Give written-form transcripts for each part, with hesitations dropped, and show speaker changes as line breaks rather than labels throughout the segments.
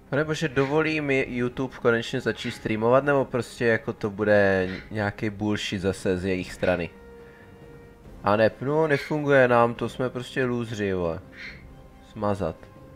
Nebo že dovolí mi YouTube konečně začít streamovat, nebo prostě jako to bude nějaký bullshit zase z jejich strany. A ne, no nefunguje nám to, jsme prostě lůzři, vole. Smazat.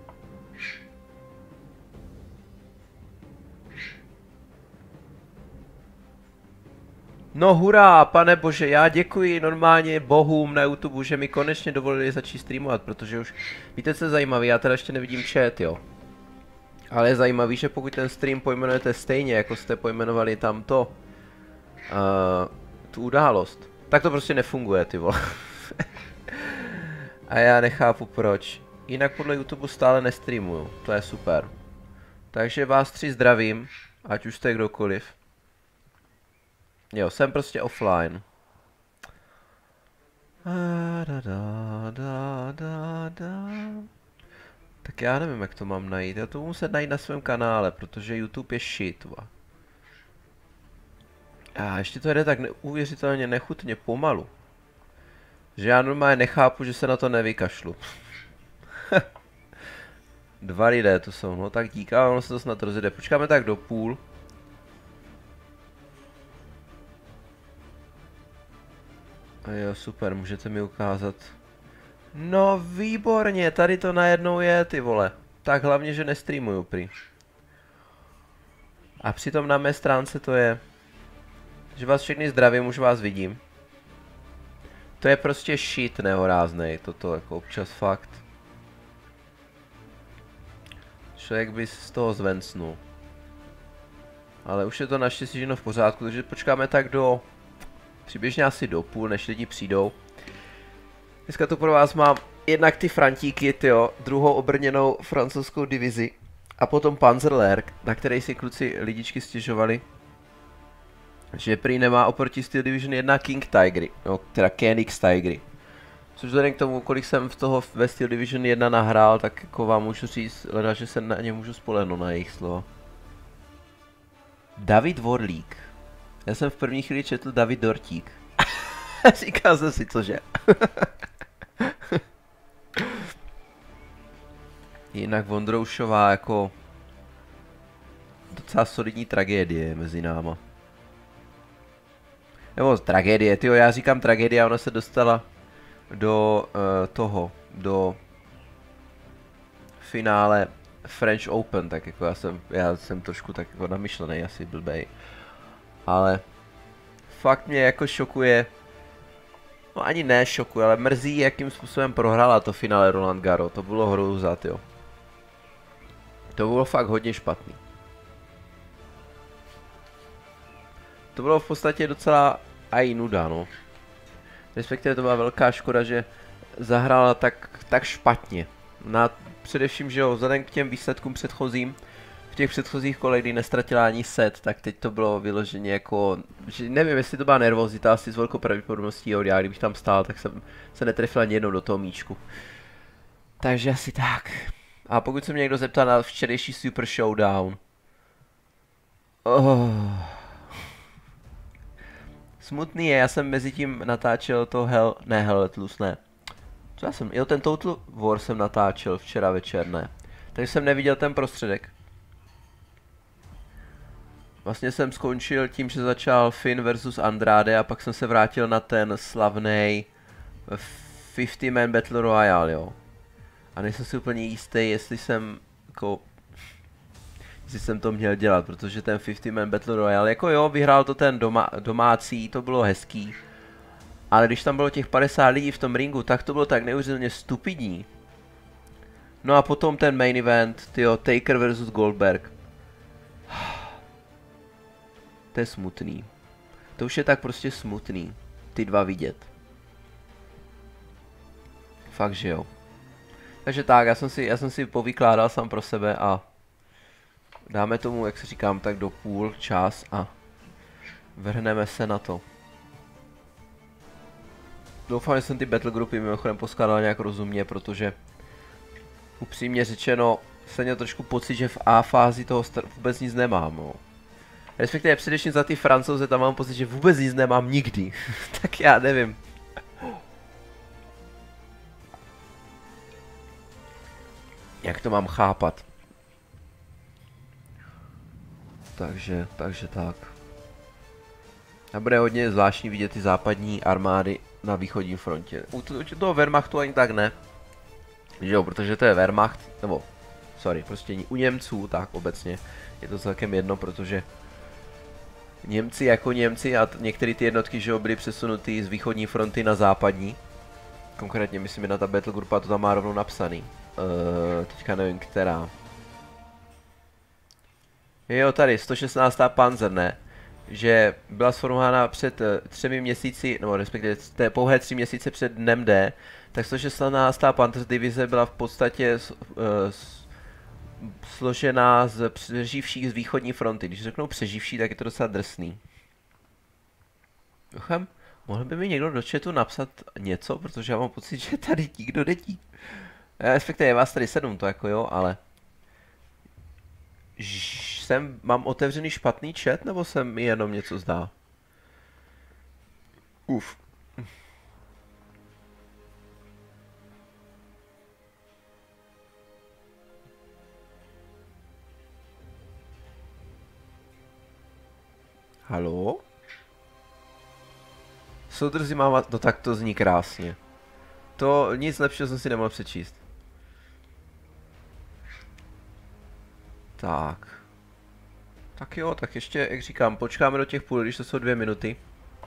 No hurá, pane bože, já děkuji normálně bohům na YouTube, že mi konečně dovolili začít streamovat, protože už, víte co je zajímavý, já teda ještě nevidím chat, jo. Ale je zajímavý, že pokud ten stream pojmenujete stejně, jako jste pojmenovali tamto, tu událost, tak to prostě nefunguje, ty vole. A já nechápu proč. Jinak podle YouTube stále nestreamuju, to je super. Takže vás tři zdravím, ať už jste kdokoliv. Jo, jsem prostě offline. Tak já nevím, jak to mám najít. Já to budu muset najít na svém kanále, protože YouTube je shit. A ještě to jde tak neuvěřitelně nechutně pomalu. Že já normálně nechápu, že se na to nevykašlu. Dva lidé to jsou, no tak díky, ale ono se to snad rozjede. Počkáme tak do půl. A jo, super, můžete mi ukázat. No výborně, tady to najednou je, ty vole. Tak hlavně, že nestreamuju prý. A přitom na mé stránce to je. Že vás všechny zdravím, už vás vidím. To je prostě shit nehoráznej, toto jako občas fakt. Člověk by z toho zvencnul. Ale už je to naštěstí všechno v pořádku, takže počkáme tak do... Přibližně asi do půl, než lidi přijdou. Dneska tu pro vás mám jednak ty Frantíky, tyjo, druhou obrněnou francouzskou divizi. A potom Panzerlehr, na který si kluci lidičky stěžovali. Že prý nemá oproti Steel Division 1 King Tigery, no teda Kenix Tigery. Což vzhledem k tomu, kolik jsem v toho ve Steel Division 1 nahrál, tak jako vám můžu říct, leda, že se na ně můžu spolehnout na jejich slova. David Vorlík. Já jsem v první chvíli četl David Dortík. Říkal jsem si, cože. Jinak Vondroušová jako docela solidní tragédie mezi náma. Nebo tragédie, tyjo, já říkám tragédie a ona se dostala do do finále French Open, tak jako já jsem trošku tak jako namyšlený, asi blbej. Ale fakt mě jako šokuje, no ani ne šokuje, ale mrzí, jakým způsobem prohrála to finále Roland Garros, to bylo hrůza, jo. To bylo fakt hodně špatný. To bylo v podstatě docela aj nuda, no. Respektive to byla velká škoda, že zahrála tak špatně. Především, že jo, vzhledem k těm výsledkům předchozím, v těch předchozích kolech, kdy nestratila ani set, tak teď to bylo vyloženě jako, že nevím, jestli to byla nervozita, asi s velkou pravděpodobností, jo, já kdybych tam stál, tak jsem se netrefil ani jednou do toho míčku. Takže asi tak. A pokud se mě někdo zeptá na včerejší Super Showdown. Smutný je, já jsem mezi tím natáčel to Hell Let Loose, ne. Co já jsem, jo, ten Total War jsem natáčel včera večer, ne. Takže jsem neviděl ten prostředek. Vlastně jsem skončil tím, že začal Finn versus Andrade a pak jsem se vrátil na ten slavný 50 Man Battle Royale, jo. A nejsem si úplně jistý, jestli jsem to měl dělat, protože ten 50 Man Battle Royale, jako jo, vyhrál to ten domácí, to bylo hezký. Ale když tam bylo těch 50 lidí v tom ringu, tak to bylo tak neuvěřitelně stupidní. No a potom ten main event, tyjo, Taker versus Goldberg. To je smutný. To už je tak prostě smutný, ty dva vidět. Fakt, že jo. Takže tak, já jsem si povykládal sám pro sebe a dáme tomu, jak se říkám, tak do půl čas a vrhneme se na to. Doufám, že jsem ty battle grupy mimochodem poskládal nějak rozumně, protože upřímně řečeno jsem měl trošku pocit, že v A fázi toho vůbec nic nemám, no. Respektive především za ty Francouze tam mám pocit, že vůbec nic nemám nikdy. Tak já nevím. Jak to mám chápat? Takže tak. A bude hodně zvláštní vidět ty západní armády na východní frontě. U toho Wehrmachtu ani tak ne. Že jo, protože to je Wehrmacht, nebo sorry, prostě u Němců, tak obecně je to celkem jedno, protože Němci jako Němci a některé ty jednotky, že jo, byly přesunuty z východní fronty na západní. Konkrétně myslím, že na ta Battlegroupa to tam má rovnou napsaný. Teďka nevím, která. Jo, tady, 116. Panzer, ne? Že byla sformována před 3 měsíci, nebo respektive pouhé 3 měsíce před dnem D, tak 116. Panzer divize byla v podstatě složená z přeživších z východní fronty. Když řeknou přeživší, tak je to docela drsný. Mohl by mi někdo do chatu napsat něco, protože já mám pocit, že tady nikdo není. Respektive je vás tady 7, to jako jo, ale... Mám otevřený špatný chat, nebo se mi jenom něco zdá? Uf. Haló? Soudruzi mám... No tak to zní krásně. To nic lepšího jsem si nemohl přečíst. Tak. Tak jo, tak ještě, jak říkám, počkáme do těch půl, když to jsou 2 minuty.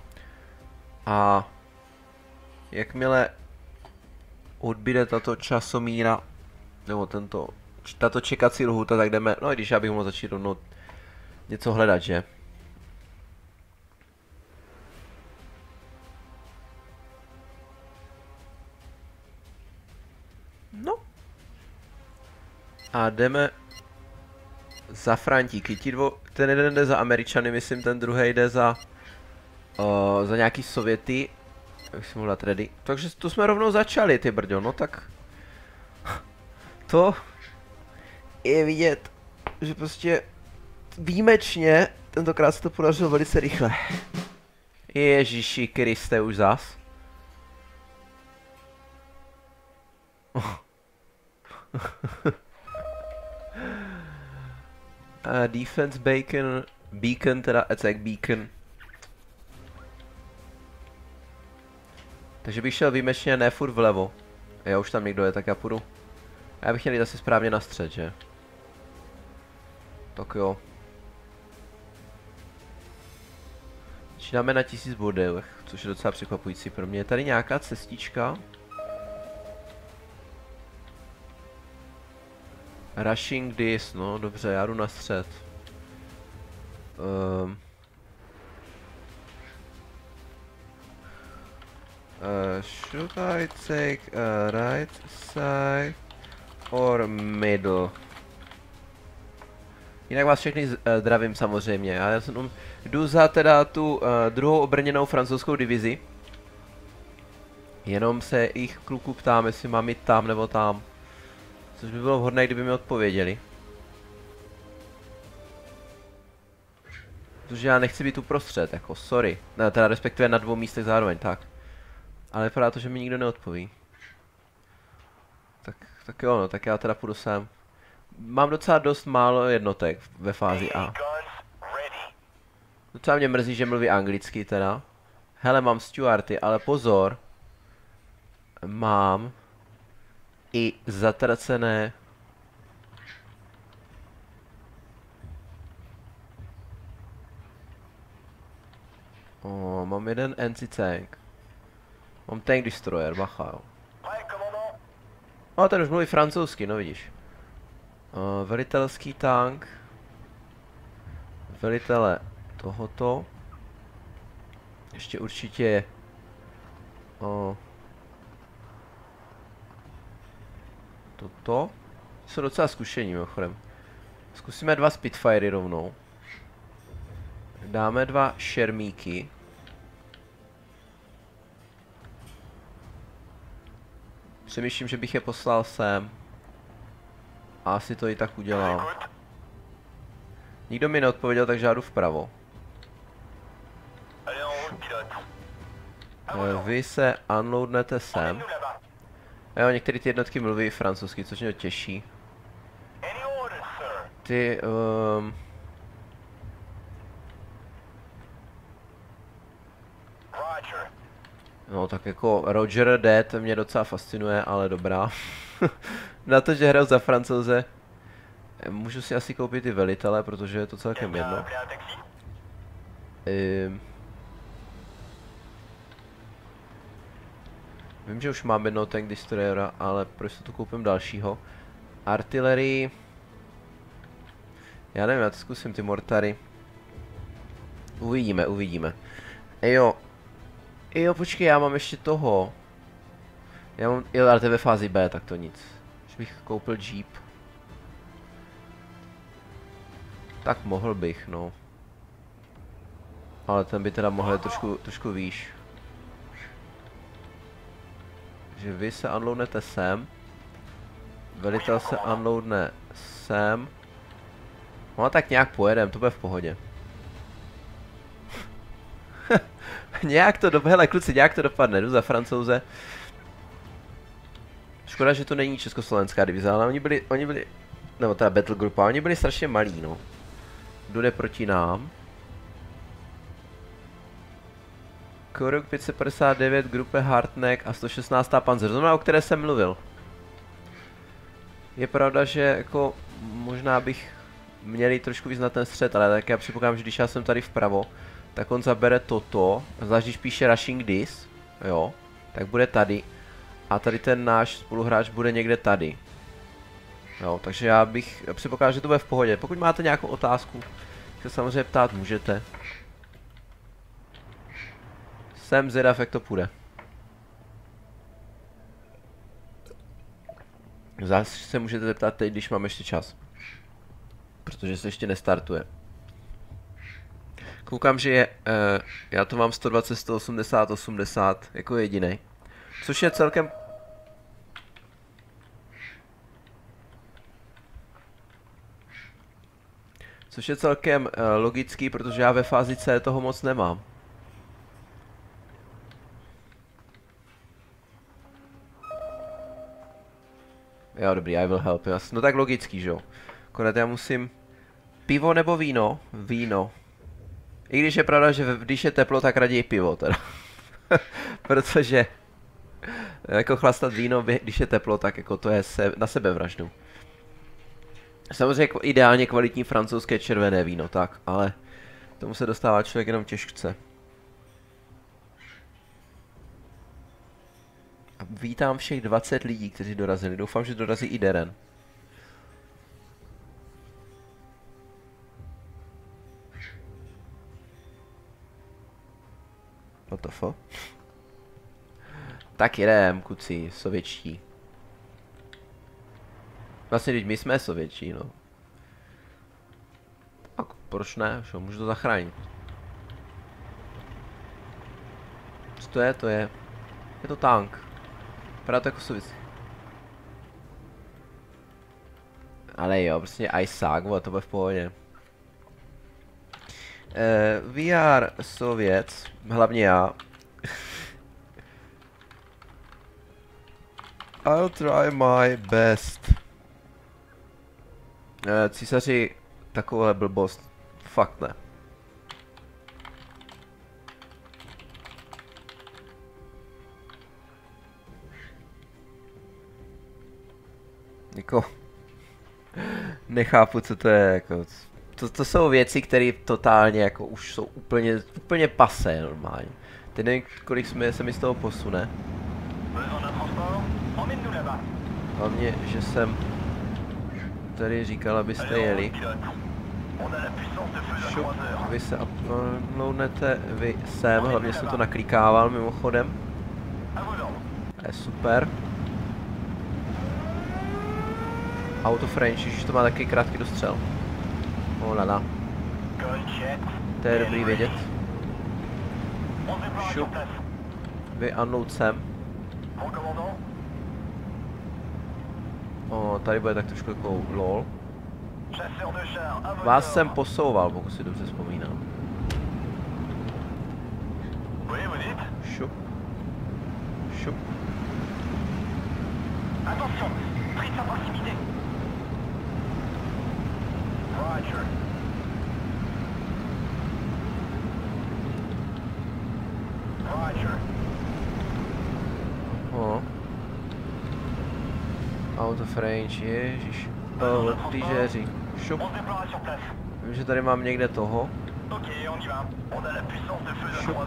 A jakmile odbyde tato časomíra, nebo tato čekací lhůta, tak jdeme, no i když já bych mohl začít rovnou něco hledat, že? No. A jdeme za Frantíky. Ten jeden jde za Američany, myslím, ten druhý jde za nějaký Sověty. Jak si mohl dát ready. Takže to jsme rovnou začali, ty brďo, no tak... To je vidět, že prostě výjimečně tentokrát se to podařilo velice rychle. Ježíši Kriste, už zas. Defense beacon, teda attack beacon. Takže bych šel výjimečně ne furt vlevo. Já už tam někdo je, tak já půjdu. Já bych měl jít asi správně na střed, že? Tak jo. Začínáme na 1000 bodech, což je docela překvapující pro mě. Je tady nějaká cestička? Rushing this, no dobře, já jdu na střed. Should I take a right side or middle? Jinak vás všechny zdravím samozřejmě. Já jdu za teda tu druhou obrněnou francouzskou divizi. Jenom se jich kluků ptám, jestli mám jít tam nebo tam. Což by bylo vhodné, kdyby mi odpověděli. Protože já nechci být uprostřed, jako sorry. Ne, teda respektive na 2 místech zároveň, tak. Ale vypadá to, že mi nikdo neodpoví. Tak jo, no, tak já teda půjdu sem. Mám docela dost málo jednotek ve fázi A. Docela mě mrzí, že mluví anglicky teda. Hele, mám Stuarty, ale pozor. Mám i zatracené mám jeden anti-tank. Mám tank destroyer, bacha jo. Ten už mluví francouzsky, no vidíš. Velitelský tank. Velitele tohoto. Ještě určitě toto. Jsou docela zkušení mimochodem. Zkusíme 2 Spitfirey rovnou. Dáme 2 šermíky. Přemýšlím, že bych je poslal sem. A asi to i tak udělám. Nikdo mi neodpověděl, takže já jdu vpravo. Vy se unloadnete sem. Jo, některé ty jednotky mluví francouzsky, což mě těší. No tak jako Roger Dead mě docela fascinuje, ale dobrá. Na to, že hraju za Francouze, můžu si asi koupit i velitele, protože je to celkem jedno. Vím, že už mám jednoho tank destroyera, ale proč si tu koupím dalšího? Artillerii. Já nevím, já to zkusím ty mortary. Uvidíme, uvidíme. Jo, počkej, já mám ještě toho. Jo, ale to je ve fázi B, tak to nic. Když bych koupil Jeep. Tak mohl bych, no. Ale ten by teda mohl jít trošku výš. Že vy se unloadnete sem. Velitel se unloadne sem. No tak nějak pojedem, to bude v pohodě. Nějak to dopadne, hele kluci, nějak to dopadne, jdu za Francouze. Škoda, že to není československá divize, ale oni byli, nebo ta battle grupa, oni byli strašně malí, no. Kdo jde proti nám? Koruk 559, grupe Hardneck a 116. Panzer, znamená, o které jsem mluvil. Je pravda, že jako možná bych měl jít trošku víc na ten střed, ale tak já předpokládám, že když já jsem tady vpravo, tak on zabere toto, zvlášť když píše rushing this, jo, tak bude tady. A tady ten náš spoluhráč bude někde tady. Jo, takže já předpokládám, že to bude v pohodě. Pokud máte nějakou otázku, se samozřejmě ptát můžete. Jsem zvědav, jak to půjde. Zase se můžete zeptat teď, když mám ještě čas. Protože se ještě nestartuje. Koukám, že je, já to mám 120, 180, 80 jako jedinej. Což je celkem... Což je celkem logický, protože já ve fázi C toho moc nemám. Jo, dobrý, I will help. No tak logický, že jo. Akorát já musím... Pivo nebo víno? Víno. I když je pravda, že když je teplo, tak raději pivo teda. Protože... Jako chlastat víno, když je teplo, tak jako to je na sebevraždu. Samozřejmě jako ideálně kvalitní francouzské červené víno, tak, ale... Tomu se dostává člověk jenom těžce. A vítám všech 20 lidí, kteří dorazili. Doufám, že dorazí i Deren. What the fuck? Tak jedem, kuci, sovětští. Vlastně, když my jsme sovětští, no. Tak proč ne? Šo, můžu to zachránit. Co to je? To je... Je to tank. Vypadá to jako sovětský. Ale jo, prostě Isaac, to bude v pohodě. We are Sovět, hlavně já. I'll try my best. Císaři, takovouhle blbost. Fakt ne. Jako... Nechápu, co to je, jako... To jsou věci, které totálně jako už jsou úplně pasé normálně. Teď nevím, kolik se mi z toho posune. Hlavně, že jsem tady říkal, abyste jeli. Šup, vy se uploadnete, vy sem, hlavně jsem to naklikával mimochodem. Je super. Auto French, když to má taky krátký dostřel. Olala. To je dobrý vědět. Šup. Vy unload sem. O, tady bude tak trošku jako lol. Vás jsem posouval, pokud si dobře vzpomínám. Šup. Šup. Out of range, ježiš. Týžéři. Šup. Vím, že tady mám někde toho. Šup.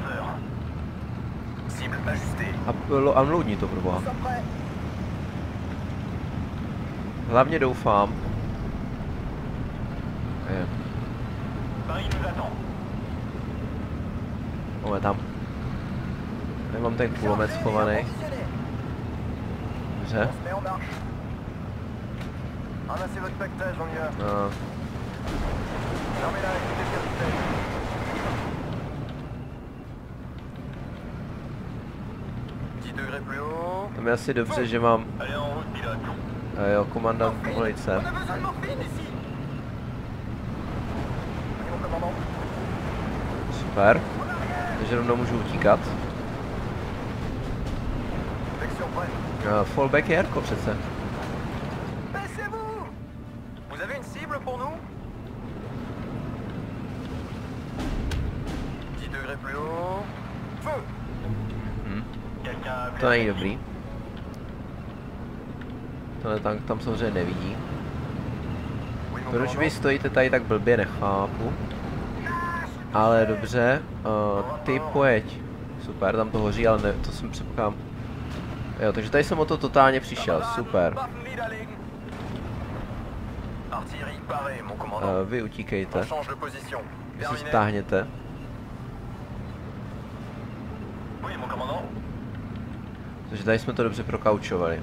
A mloudní to, proboha. Hlavně doufám. Je. Máme tam. Tady mám ten kulomet schovaný. Dobře. No. Tam je asi dobře, že mám... jo, komandant munice. Super. Takže rovnou můžu utíkat. Fallback je Jarko přece. To není dobrý. Tohle tank tam samozřejmě nevidí. Proč vy stojíte tady tak blbě, nechápu. Ale dobře, ty pojeď. Super, tam to hoří, ale ne, to jsem předpokládám. Jo, takže tady jsem o to totálně přišel, super. Vy utíkejte. Vy si stáhněte. Takže tady jsme to dobře prokaučovali.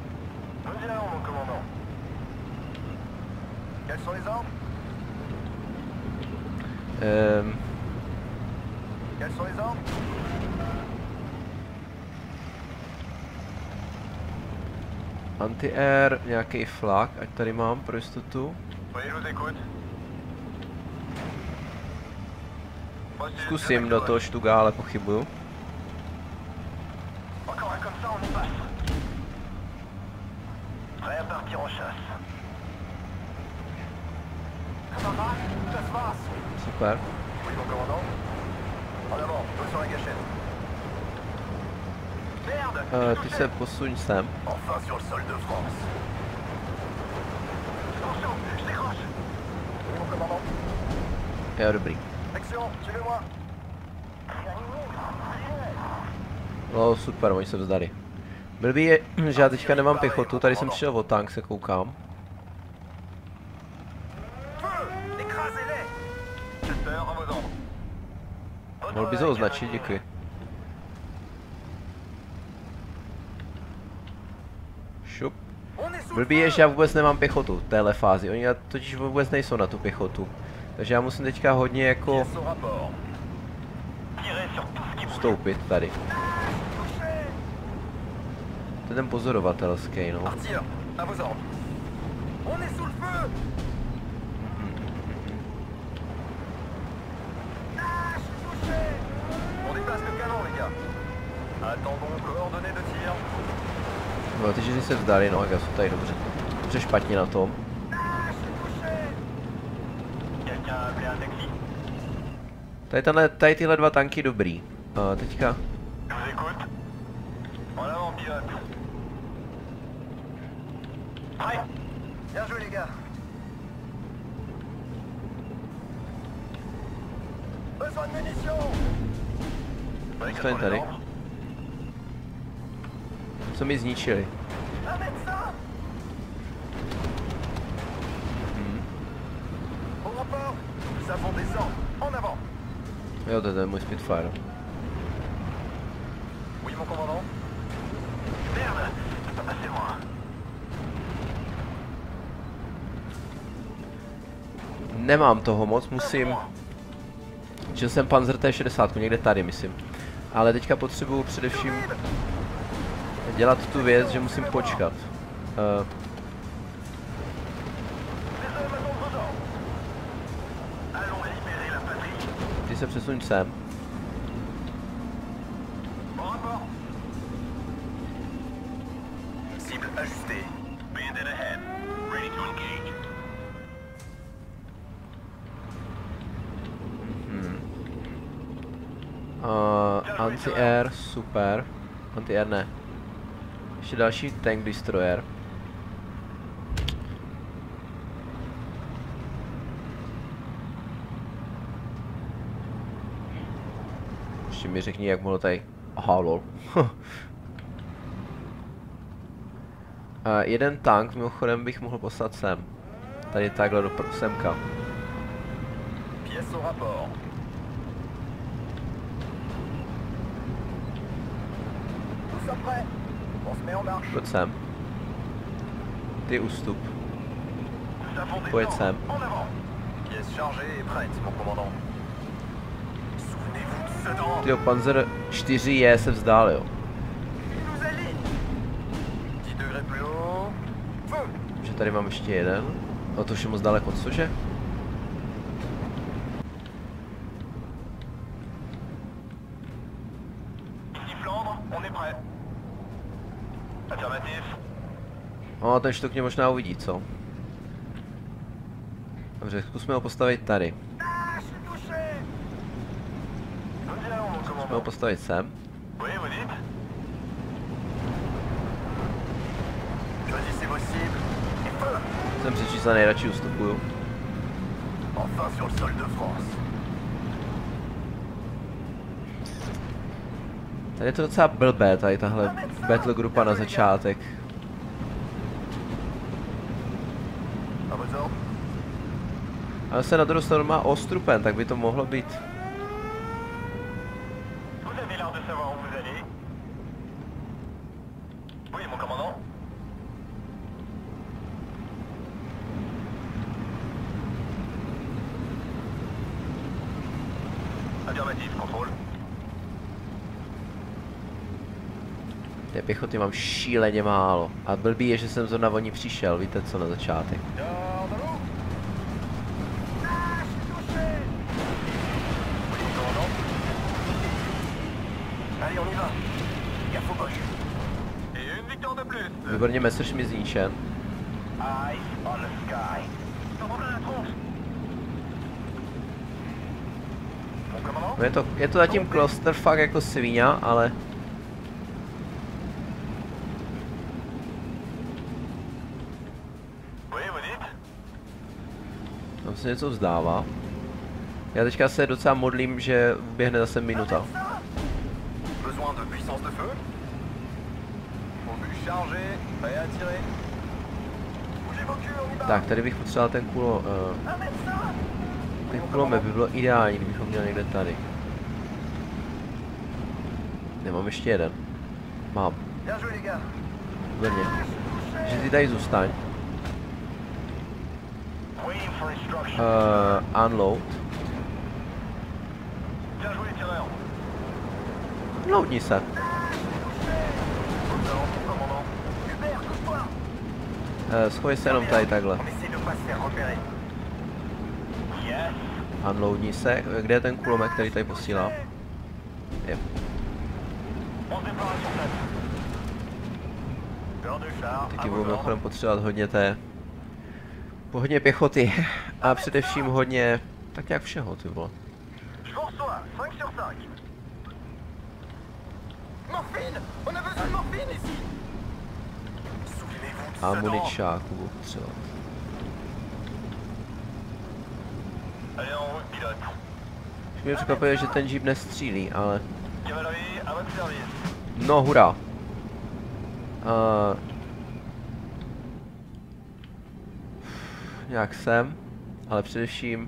Anti-air, nějaký flak, ať tady mám pro jistotu. Zkusím do toho štuga, ale pochybuju. Super. Ty se posuň sem. Jo, dobrý. No super, oni se vzdali. Blbý je, že já teďka nemám pěchotu, tady jsem přišel o tank, se koukám. Mohl bys ho označit, děkuji. Šup. Blbý je, že já vůbec nemám pěchotu v téhle fázi, oni totiž vůbec nejsou na tu pěchotu. Takže já musím teďka hodně jako... vstoupit tady. To je ten pozorovatelský, no. No, ty ženy se vzdali, no, jak jsou tady dobře. Dobře špatně na tom. Tady tyhle dva tanky dobrý. Teďka... Staň tady. Co mi zničili? Jo, to je můj Spitfire. Nemám toho moc, musím... Že jsem Panzer T60, někde tady, myslím. Ale teďka potřebuju především dělat tu věc, že musím počkat. Ty se přesuň sem. Anti-air, super. Anti-air ne. Ještě další tank destroyer. Ještě mi řekni, jak mohlo tady... Aha, lol. Jeden tank mimochodem bych mohl poslat sem. Tady takhle do semka. Pojď sem. Ty ústup. Pojď sem. Tyjo, Panzer 4J se vzdálil. Že tady mám ještě jeden. O to už je moc daleko, cože? O, ten štuk mě možná uvidí, co? Dobře, zkusme ho postavit tady. Zkusme ho postavit sem. Jsem přečíslený, radši ustupuju. Tady je to docela blbé, tady tahle battle grupa na začátek. Ale se na druhou stranu má ostrupen, tak by to mohlo být. Té pěchoty mám šíleně málo. A blbý je, že jsem zrovna o ní přišel, víte co, na začátek. Výborně, Messerschmitt zničen. No je to zatím clusterfuck jako svíňa, ale... Tam se něco vzdává. Já teďka se docela modlím, že běhne zase minuta. Tak, tady bych potřeboval ten kulo... ten kulomet by bylo ideální, kdybychom měli někde tady. Nemám ještě jeden. Mám. Výborně. Že ty tady zůstaň. Unload. Loadni se. Schovej se jenom tady takhle. Unloadni se. Kde je ten kulomet, který tady posílá? Je. Taky budu mimochodem potřebovat hodně té... hodně pěchoty. A především hodně... tak nějak všeho, ty vole. A muničáku budu potřebovat. Už mě překvapuje, že ten jeep nestřílí, ale... No, hurá. Nějak sem, ale především...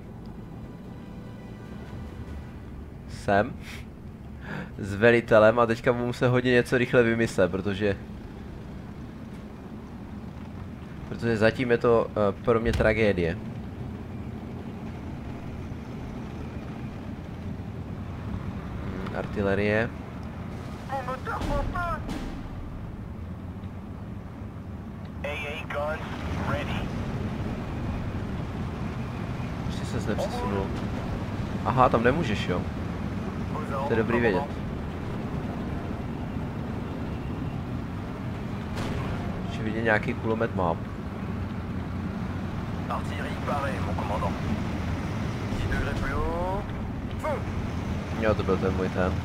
sem. S velitelem a teďka mu se hodně něco rychle vymyslet, protože zatím je to pro mě tragédie. Artilerie. Ještě se nepřesunul. Aha, tam nemůžeš, jo. To je dobrý vědět. Ještě vidět nějaký kulomet mám. Jo, to byl ten můj ten.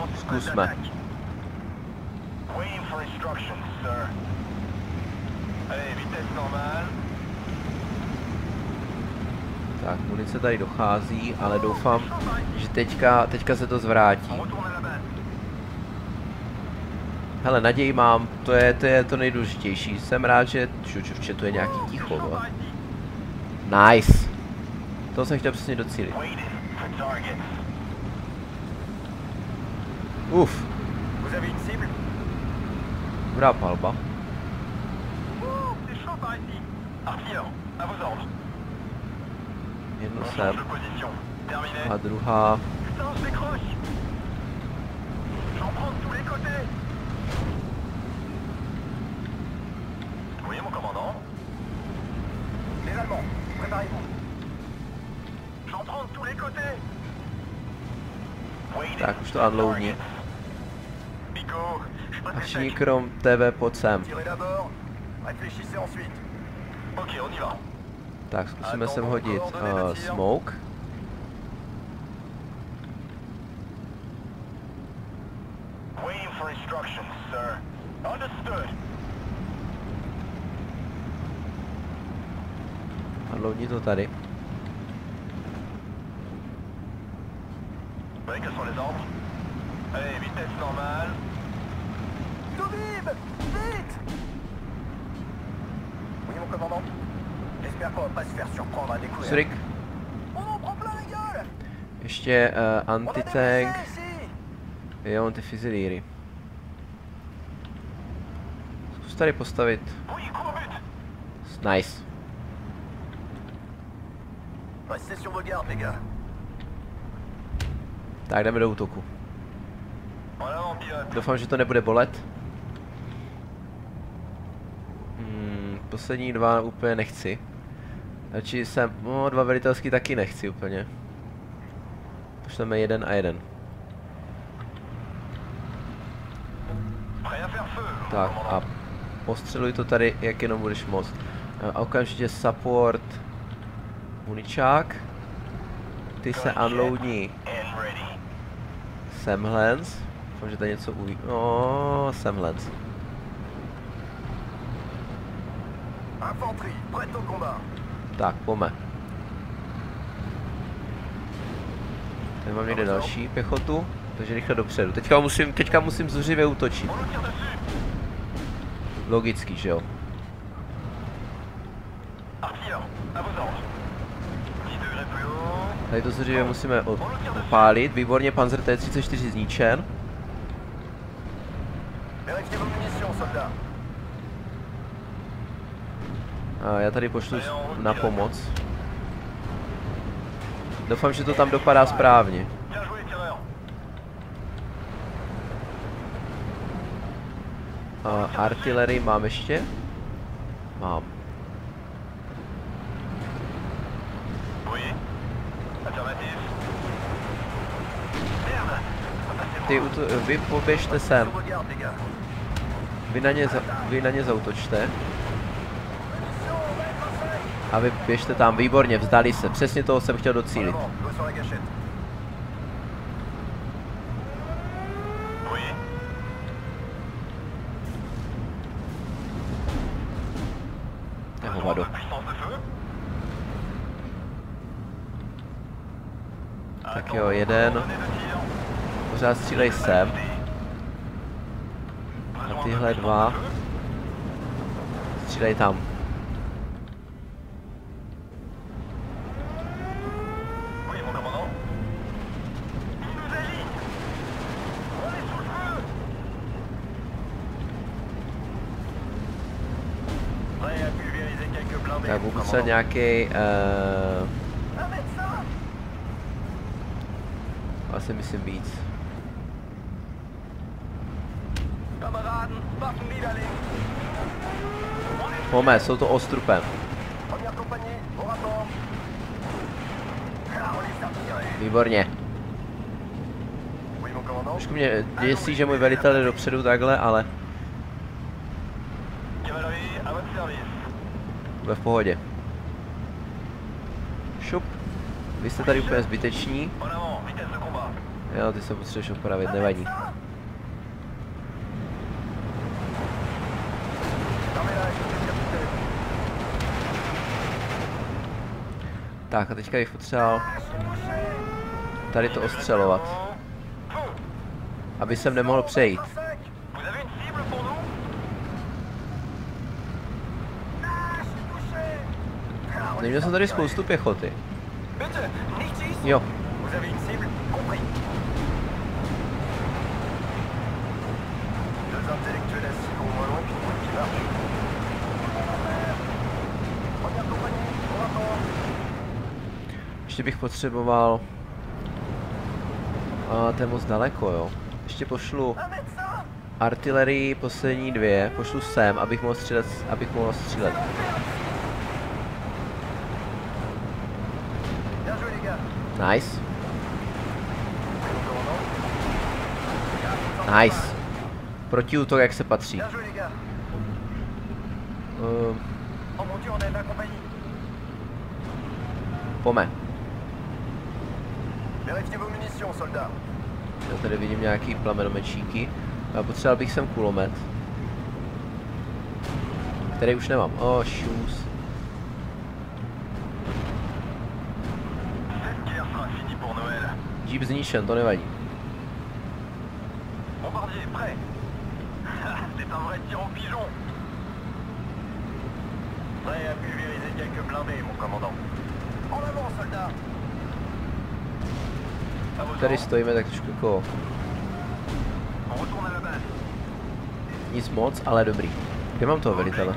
Zkusme. Tak, munice tady dochází, ale doufám, že teďka se to zvrátí. Hele, naději mám, to je to nejdůležitější. Jsem rád, že čurče, tu je nějaký ticho, bo. Nice. To jsem chtěl přesně docílit. Uf. Dobrá palba. Jednu sem. A druhá. Tak už to unloadni. A všichni krom TV pod sem. Tak, zkusíme sem hodit smoke. Unloadni to tady. Surik. Ještě anti-tank. Jo, ty fizilíry. Zkus tady postavit. Nice. Tak jdeme do útoku. Doufám, že to nebude bolet. Poslední dva úplně nechci. Radši jsem, no, dva velitelský taky nechci úplně. Pošleme 1 a 1. Tak a postřeluj to tady, jak jenom budeš moct. A okamžitě support muničák. Ty se unloadní Semhlens. Doufám, že tady něco uví. No, Semhlens. Tak, pojďme. Tady mám někde další pěchotu, takže rychle dopředu. Teďka musím zuřivě útočit. Logický, že jo? Tady to zuřivě musíme opálit. Výborně, Panzer T-34 zničen. A já tady pošlu na pomoc. Doufám, že to tam dopadá správně. Artillery mám ještě? Mám. Vy poběžte sem. Vy na ně zaútočte. A vy běžte tam, výborně, vzdali se. Přesně toho jsem chtěl docílit. Hovado. Tak jo, 1. Pořád střílej sem. A tyhle 2. Střílej tam. Tak budu se nějaký asi myslím víc. Pojďme, jsou to ostrupem. Výborně. Trošku mě děsí, že můj velitel je dopředu takhle, ale bude v pohodě. Šup. Vy jste tady úplně zbyteční. Jo, ty se potřebuješ opravit, nevadí. Tak a teďka bych potřeboval tady to ostřelovat. Aby jsem nemohl přejít. Neměl jsem tady spoustu pěchoty. Jo. Ještě bych potřeboval... A to je moc daleko, jo. Ještě pošlu artilerii poslední 2, pošlu sem, abych mohl střílet, Nice. Nice. Protiútok, jak se patří. Pome. Já tady vidím nějaký plamenomečíky. A potřeboval bych sem kulomet. Který už nemám. Oh, shoes. Jeep zničen, to nevadí. Tady stojíme tak trošku jako... Nic moc, ale dobrý. Kde mám toho velitele?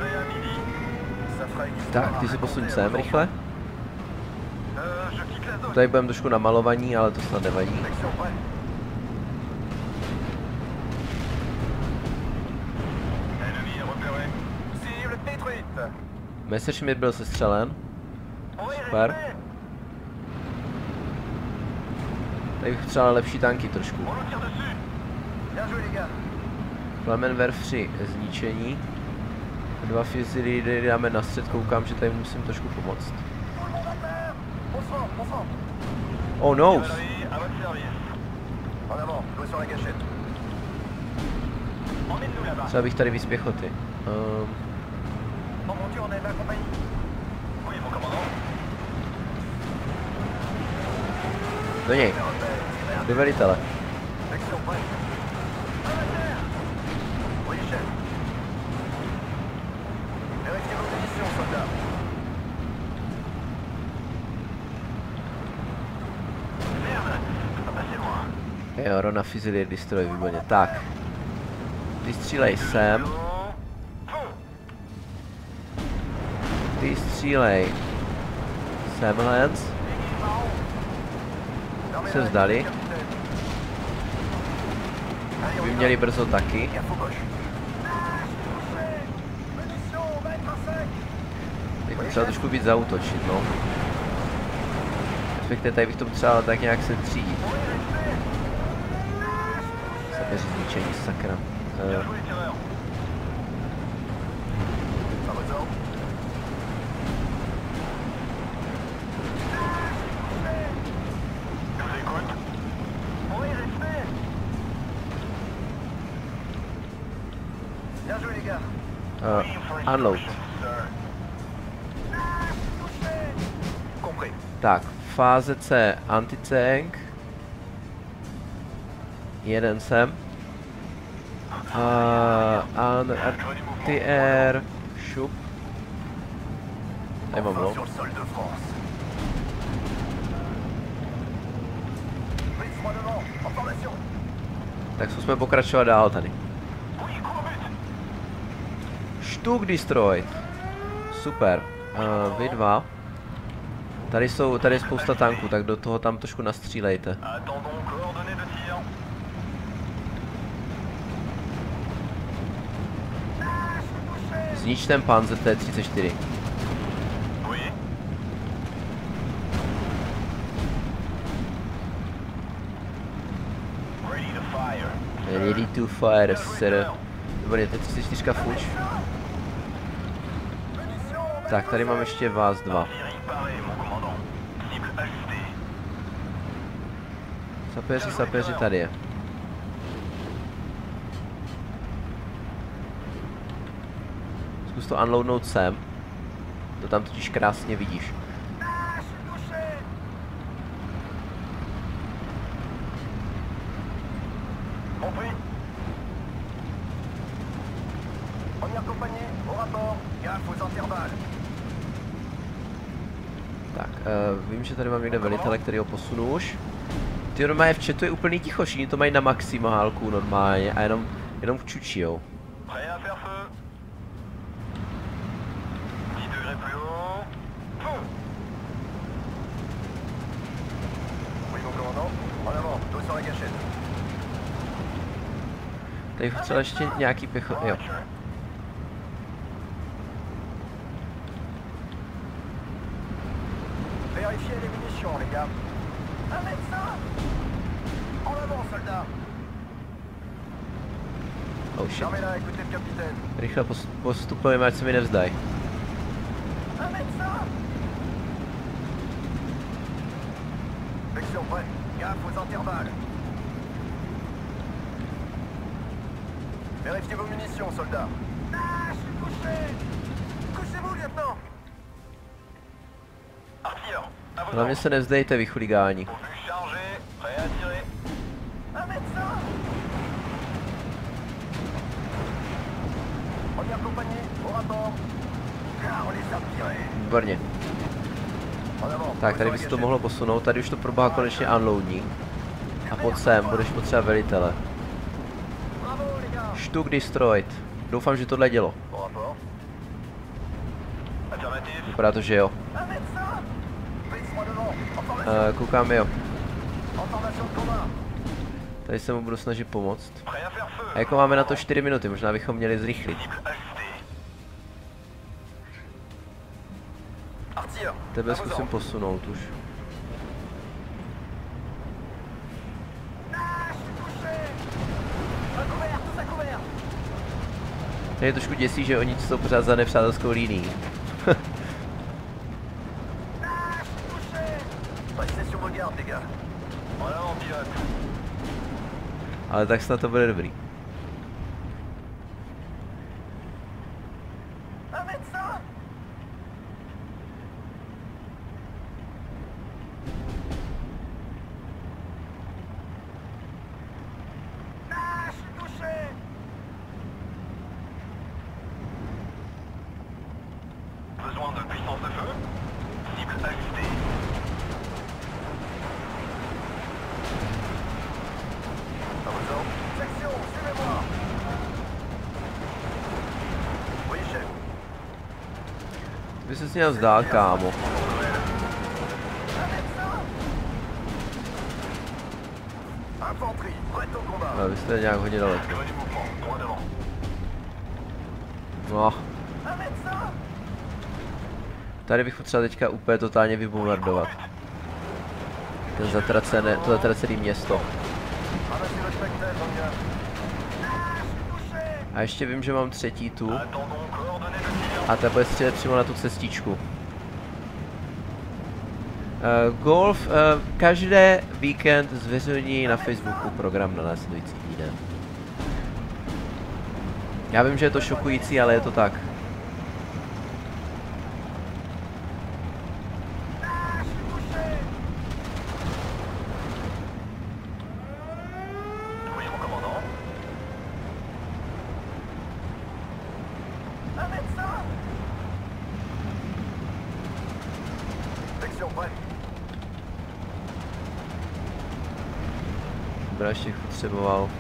Tak, ty si posuň sem rychle. Tady budeme trošku namalovaní, ale to snad nevadí. Messerschmitt byl sestřelen. Super. Tady bych potřeboval lepší tanky trošku. Flammenwerfer 3 zničení. 2 fusily dáme na střed, koukám, že tady musím trošku pomoct. Oh no! Třeba bych tady víc pěchoty. Do něj. Do velitele. Jo, Rona Fusilier Destroy, výborně. Tak. Ty střílej sem. Ty střílej semhle. Se vzdali. By měli brzo taky. Teď potřeba trošku víc zaútočit, no. Respektive tady bych to potřeboval tak nějak se třídit. Sapeři zničení, sakra. Unload. Tak, fáze C, anti-tank. Jeden sem. Anti-air, šup. Tady mám low. Tak zkusme pokračovat dál tady. Štuk destroyed. Super. Vy dva. Tady je spousta tanků, tak do toho tam trošku nastřílejte. Znič ten Panzer T-34. Ready to fire, sir. Dobrý, T-34 fuč. Tak, tady mám ještě vás dva. Sapeři, tady je. Zkus to unloadnout sem. To tam totiž krásně vidíš. Tak, vím, že tady mám někde velitele, který ho posunu už. Ty normálně v chatu je úplný ticho, všichni to mají na maximálku normálně a jenom čučijou. Tady chtěl ještě nějaký pěcho... jo. Oh shit. Rychle postupujeme, ať se mi nevzdají.
Vérifiez vos munitions, soldat. Ah, je suis couché. Couchez-vous, lieutenant. Artilleur, à vos
Hlavně se nevzdejte, vy chuligáni.
Obus chargé, prêt à tirer. Un médecin. Première compagnie, au rapport. Ah, on les a tirés.
Výborně.
En avant.
Tak, tady by se to mohlo posunout, tady už to probíhá konečně unloading. A pod sem budeš potřebovat velitele. Štuk destroyed. Doufám, že tohle dělo. Vypadá to, že jo. Koukám, jo. Tady se mu budu snažit pomoct. A jako máme na to 4 minuty, možná bychom měli zrychlit. Tebe zkusím posunout už. Mě trošku děsí, že oni jsou pořád za nepřátelskou linií. Ale tak snad to bude dobrý.
Besoin de puissance de feu. Cible ajustée. À vos ordres. Section, suivez-moi. Oui, chef.
By se měl vzdát, kámo.
Infanterie, prête au combat.
Ale vy jste nějak hodně daleko.
Durée du mouvement, droit devant.
No. Tady bych potřeboval teďka úplně totálně vybombardovat. To zatracené město. A ještě vím, že mám třetí tu. A ta bude střílet přímo na tu cestičku. Golf každé víkend zveřejní na Facebooku program na následující týden. Já vím, že je to šokující, ale je to tak. Ještě potřeboval.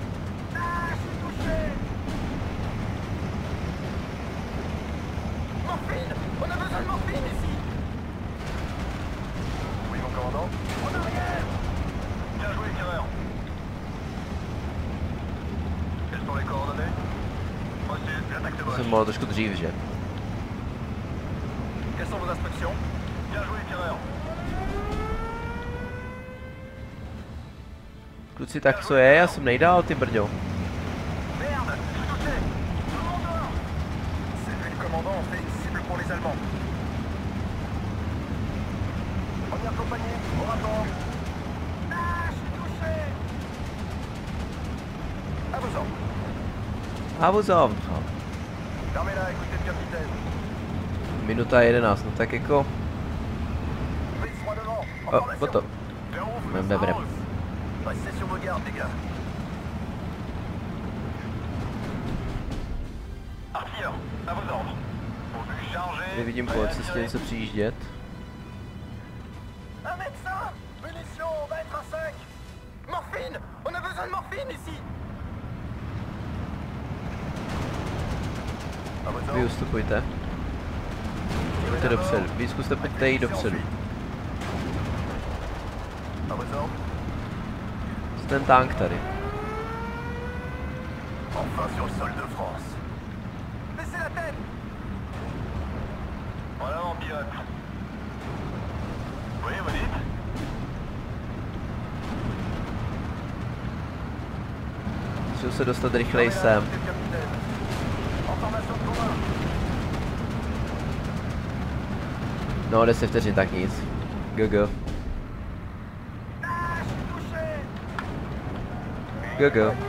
To jsem mohl trošku dřív, že? Kluci, tak co je? Já jsem nejdál, ty brďo. A vozov. Minuta 11, no tak jako... O to. Dobré.
Restez sur vos gardes, les gars. supérieur, à vos ordres. Obus chargé.
Nevidím policisty něco přijíždět.
Un médecin. Munitions, on va être à 5. Morphine. On a besoin de morphine ici. À vos
Vy
ordres.
ustupujte. Pojďte dopředu. Vy zkuste pojďte jít dopředu.
À vos ordres.
Ten tank tady.
Enfin sur le sol de France. Baissez la tête. Voilà mon pilote. Oui, vous dites?
Musím se dostat rychleji sem.
Information de commun.
No, 10 vteřin, tak nic. GG.
Ah, je suis touché.
GG.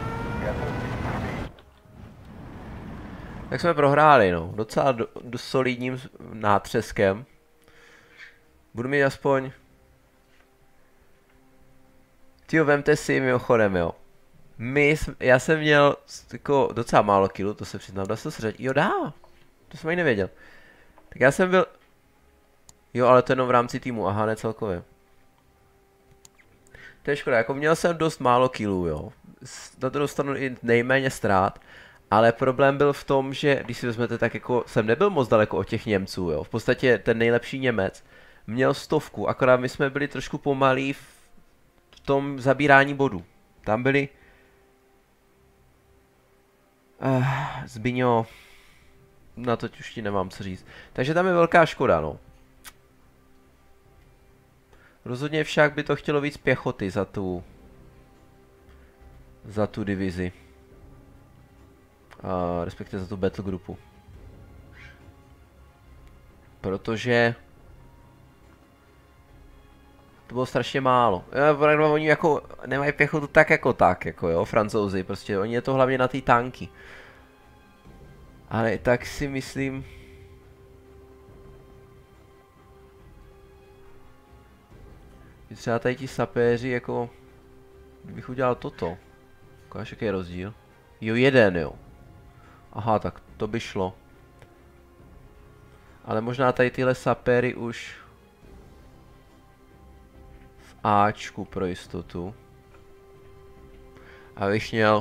Tak jsme prohráli, no. Docela do solidním nátřeskem. Budu mít aspoň... Tyjo, vemte si mimochodem, jo. Já jsem měl jako docela málo kilů, to se přiznám, dá se to sřeď. Jo, dá. To jsem ani nevěděl. Tak já jsem byl... Jo, ale to jenom v rámci týmu, aha, ne celkově. To je škoda, jako měl jsem dost málo kilů, jo. Na to dostanu i nejméně ztrát. Ale problém byl v tom, že když si vezmete, tak jako jsem nebyl moc daleko od těch Němců, jo. V podstatě ten nejlepší Němec měl 100, akorát my jsme byli trošku pomalí v tom zabírání bodů. Tam byli... Zbyňo... Na to už ti nemám co říct. Takže tam je velká škoda, no. Rozhodně však by to chtělo víc pěchoty za tu divizi. Respektive za tu battle grupu. Protože to bylo strašně málo. Oni jako nemají pěchotu tak, jako jo, Francouzi, prostě oni je to hlavně na ty tanky. Ale tak si myslím... Že třeba tady ti sapéři jako... Kdybych udělal toto. Ukáž, jaký je rozdíl. Jo, jeden, jo. Aha, tak to by šlo. Ale možná tady tyhle sapéry už... V Ačku pro jistotu. Abych měl...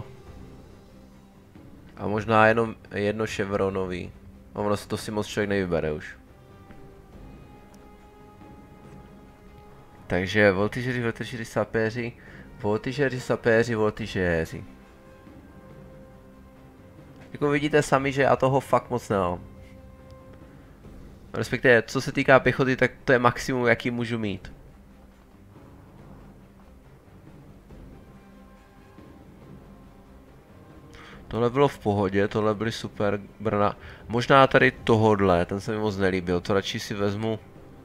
A možná jenom jedno chevronový. A ono to si moc člověk nevybere už. Takže voltižeři, sapéři, voltižéři. Jako vidíte sami, že já toho fakt moc nemám. Respektive, co se týká pěchoty, tak to je maximum, jaký můžu mít. Tohle bylo v pohodě, tohle byly super brna. Možná tady tohodle, ten se mi moc nelíbil, to radši si vezmu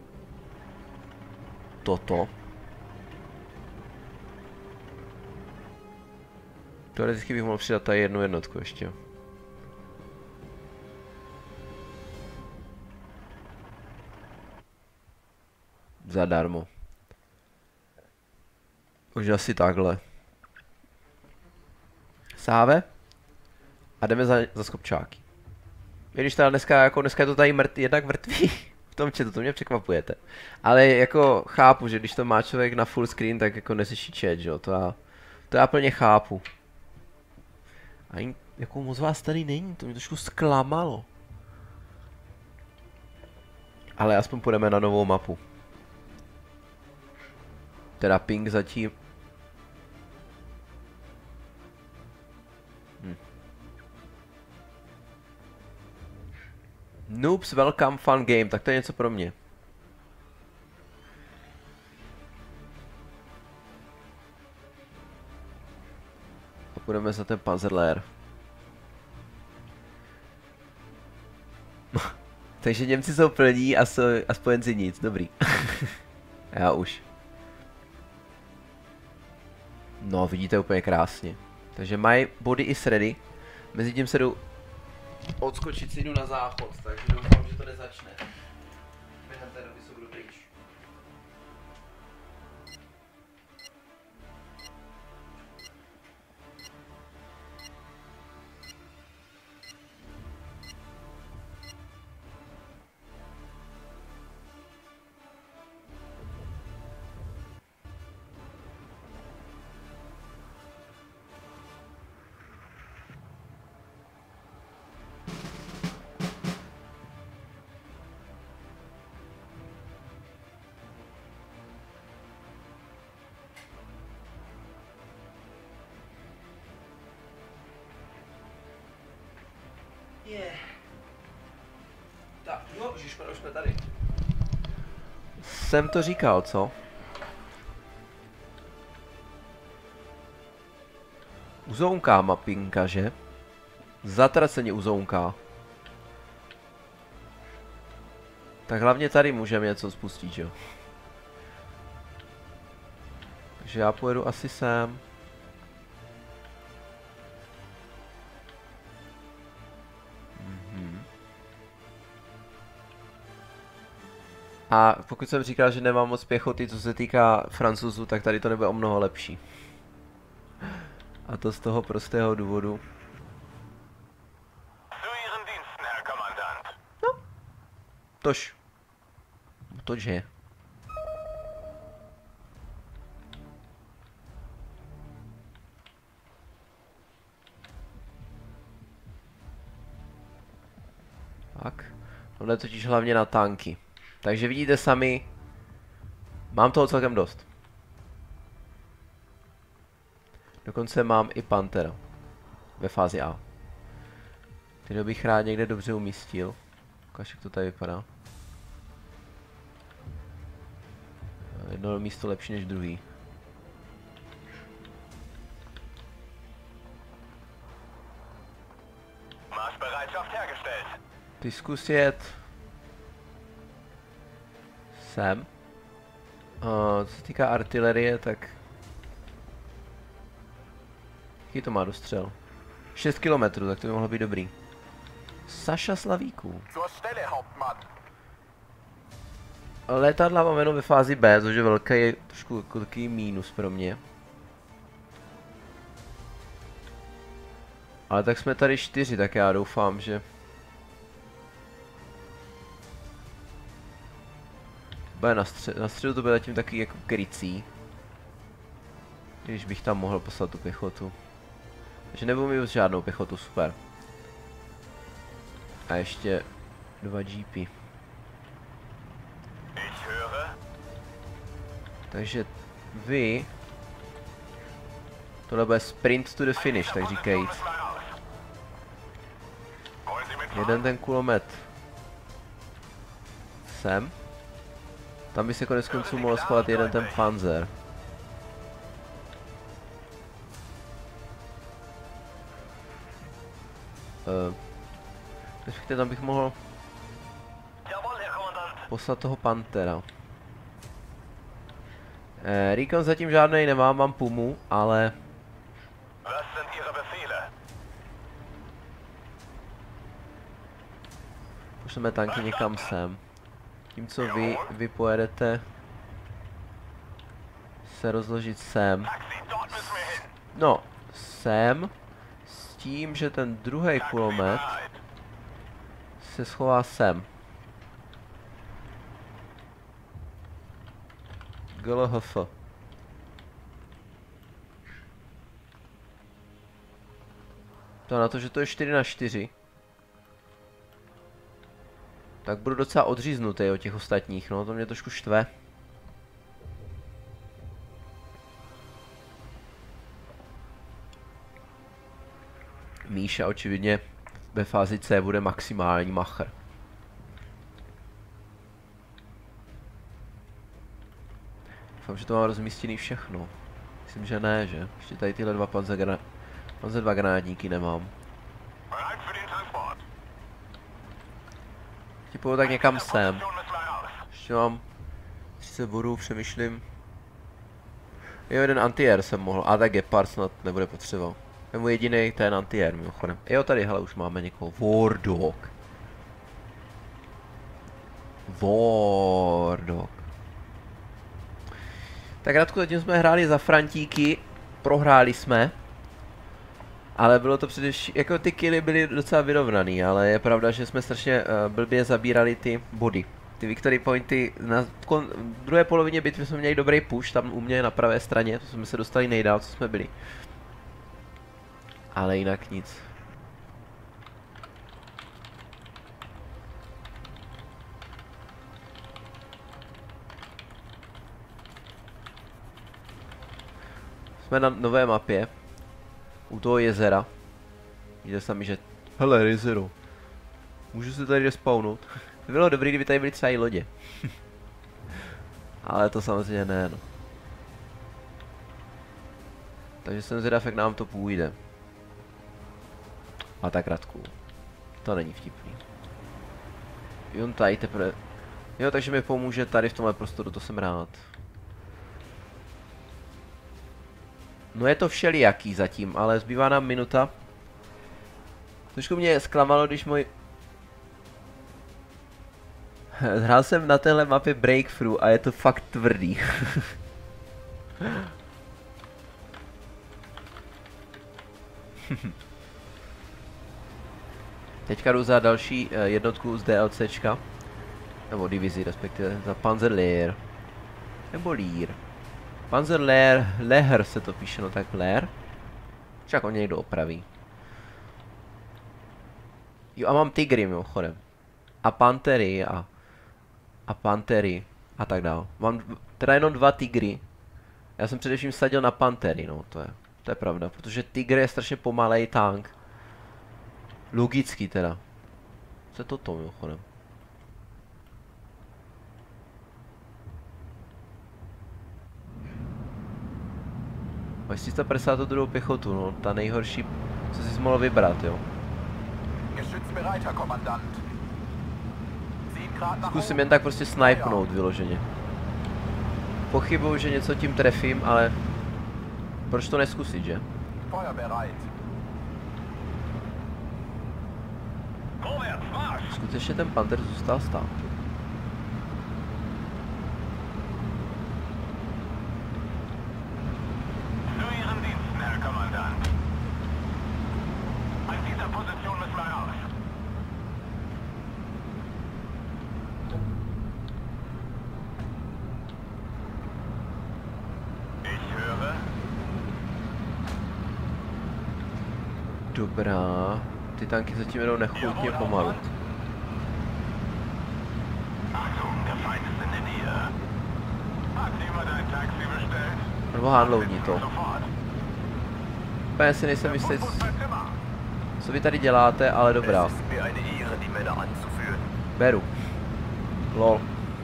toto. Teoreticky bych mohl přidat tady jednu jednotku ještě. Zadarmo. Už asi takhle. Sáve? A jdeme za skopčáky. I když teda dneska je to tady jednak mrtvý. V tom chatu, to mě překvapujete. Ale jako chápu, že když to má člověk na full screen, tak jako neřeší chat, že jo. To já plně chápu. A jako moc vás tady není, to mě trošku zklamalo. Ale aspoň půjdeme na novou mapu. Teda ping zatím. Noobs welcome fun game, tak to je něco pro mě. A půjdeme za ten Panzerlehr. Takže Němci jsou plní a spojenci nic, dobrý. Já už. No, vidíte úplně krásně. Takže mají body i sredy. Mezitím se jdu odskočit, si jdu na záchod, takže doufám, že to nezačne. Během té doby se budu pryč. Tak, jo, už jsme tady. Jsem to říkal, co? Uzounká mapinka, že? Zatraceně uzounká. Tak hlavně tady můžeme něco spustit, jo? Takže já pojedu asi sem. A pokud jsem říkal, že nemám moc pěchoty, co se týká Francouzů, tak tady to nebude o mnoho lepší. A to z toho prostého důvodu. No, tož je. Tak, tohle je totiž hlavně na tanky. Takže vidíte sami, mám toho celkem dost. Dokonce mám i Panthera ve fázi A. Tyhle bych rád někde dobře umístil. Ukáž, jak to tady vypadá. Jedno místo lepší než druhý. Ty zkus jet sem. Co se týká artilerie, tak jaký to má dostřel? 6 km, tak to by mohlo být dobrý. Saša Slavíků. Letadla mám jenom ve fázi B, což je velký, trošku takový mínus pro mě. Ale tak jsme tady 4, tak já doufám, že... Bude na středu to bude zatím taky jako krycí. Když bych tam mohl poslat tu pěchotu. Takže nebudu mít už žádnou pěchotu, super. A ještě 2 GP. Takže vy... Tohle bude sprint to the finish, tak říkajíc. Jeden ten kulomet sem. Tam by se konec konců mohl schovat jeden ten Panzer. Respektive tam bych mohl poslat toho Panthera. Recon zatím žádnej nemám, mám Pumu, ale... Pošleme tanky někam sem. Tím, co vy pojedete se rozložit sem. No, sem. S tím, že ten druhý kulomet se schová sem. GLHF. To na to, že to je 4×4. Tak budu docela odříznutý od těch ostatních, no to mě trošku štve. Míša očividně ve fázi C bude maximální macher. Doufám, že to mám rozmístěný všechno. Myslím, že ne, že? Ještě tady tyhle dva Panzer 2 granátníky nemám. Půjdu tak někam sem. Ještě mám 30 bodů, přemýšlím. Jo, jeden anti-air jsem mohl, a tak Gepard snad nebude potřeba. Je můj jediný ten anti-air mimochodem. Jo, tady, hele, už máme někoho. Wardog. Wardog. Tak Radku, zatím jsme hráli za Frantíky, prohráli jsme. Ale bylo to především, jako ty killy byly docela vyrovnaný, ale je pravda, že jsme strašně blbě zabírali ty body. Ty victory pointy, na druhé polovině bitvy jsme měli dobrý push, tam u mě na pravé straně, to jsme se dostali nejdál, co jsme byli. Ale jinak nic. Jsme na nové mapě. U toho jezera. Vidíte sami, že... Hele, jezero. Můžu se tady respawnout. To bylo dobrý, kdyby tady byly třeba i lodě. Ale to samozřejmě ne, no. Takže jsem zvědav, jak nám to půjde. A tak Radku. To není vtipný. Jon tady teprve... Jo, takže mi pomůže tady v tomhle prostoru, to jsem rád. No je to všelijaký zatím, ale zbývá nám minuta. Trošku mě zklamalo, když můj... Hrál jsem na téhle mapě Breakthrough a je to fakt tvrdý. Teďka jdu za další jednotku z DLCčka. Nebo divizi, respektive za Panzerlehr. Nebo Lehr. Panzerlehr se to píše, no tak Lehr. Však on někdo opraví. Jo a mám tygry mimochodem. A pantery a pantery a tak dál. Mám teda jenom 2 tygry. Já jsem především sadil na pantery, no to je pravda, protože tygr je strašně pomalej tank. Logický teda. Co je toto mimochodem? Máš 352 pěchotu, no, ta nejhorší, co jsi mohl vybrat, jo. Zkusím jen tak prostě snipnout vyloženě. Pochybuju, že něco tím trefím, ale proč to neskusit, že? Skutečně ten Panther zůstal stát. Dobrá, ty tanky zatím jedou nechutně pomalu. Nebo handloudní to. Úplně si nejsem jistý, co vy tady děláte, ale dobrá. Beru. Lol.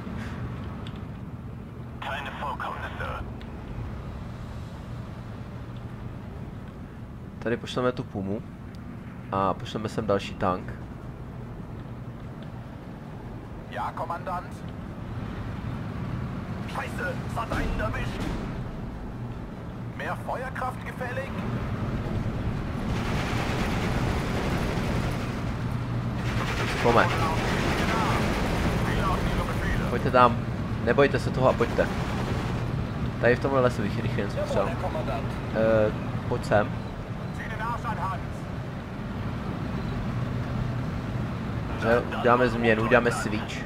Tady pošleme tu pumu. A pošleme sem další tank.
Ja, Kommandant. Scheiße, es hat einen erwischt. Mehr Feuerkraft gefällig?
Pojďme. Pojďte tam. Nebojte se toho a pojďte. Tady v tomhle lesu bych rychle jen střel. Pojď sem. Dáme změnu, dáme switch.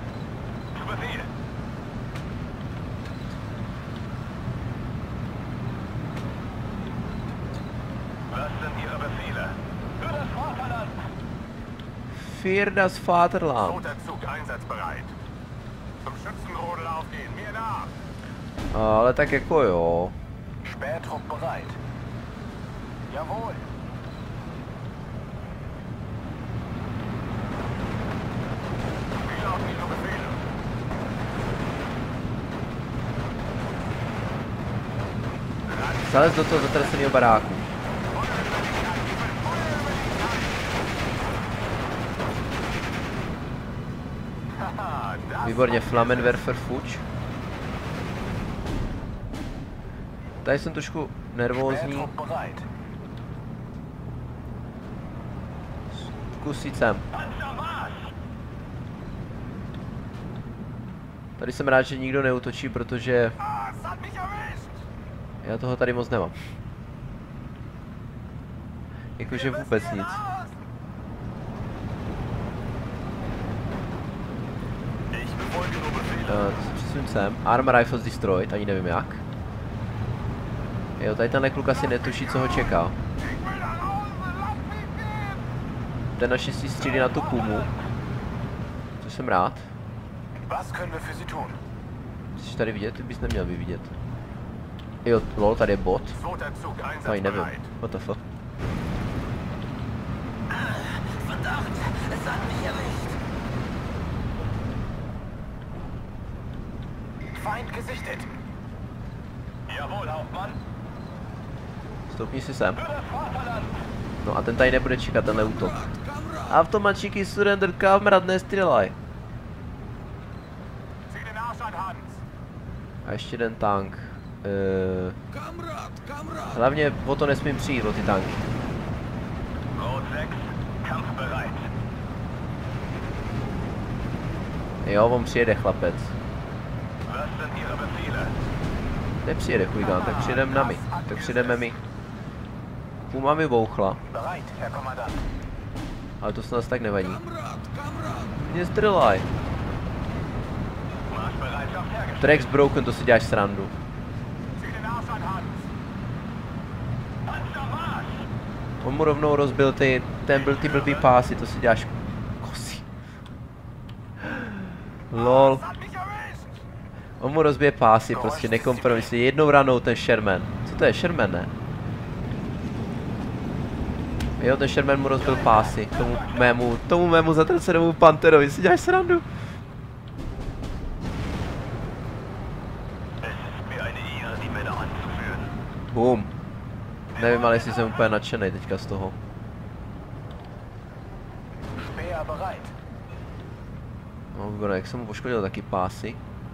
Für das Vaterland. Ale tak jako jo.
Spähtrupp bereit. Jawohl.
Zalez do toho zatraceného baráku. Výborně, Flammenwerfer fuč. Tady jsem trošku nervózní. Zkusit sem. Tady jsem rád, že nikdo neútočí, protože já toho tady moc nemám. Jakože vůbec nic. To se přesuň sem. Armor Rifles destroyed, ani nevím jak. Jo, tady tenhle kluk asi netuší, co ho čeká. Ten naštěstí střílí na tu pumu. Což jsem rád. Jsi tady vidět? Ty bys neměl vidět. Jo, lol, tady je bot. Tady nevím. What the fuck?
Verdammt, es hat mich erwischt.
gesichtet. Jawohl, Hauptmann.
Stoupni si sem. No a ten tady nebude čekat, tenhle útok. Automačíky surrender, kamerad, nestřelaj. A ještě jeden tank. Hlavně o to nesmím přijít, o ty tanky. Jo, on přijede, chlapec. Nepřijede chuligán, tak přijedeme na my. Tak přijedeme my. Puma mi bouchla. Ale to snad tak nevadí. Mě střelaj. Track's broken, to si děláš srandu. On mu rovnou rozbil ty blbý pásy, to si děláš kosí. Lol. On mu rozbije pásy, prostě nekompromisně. Jednou ranou ten Sherman. Co to je, Sherman, ne? Jo, ten Sherman mu rozbil pásy. Tomu mému zatracenému Panterovi, si děláš srandu. Boom. Nevím, ale jestli jsem úplně nadšenej teďka z toho. No, výborné, jak jsem mu poškodil taky pásy.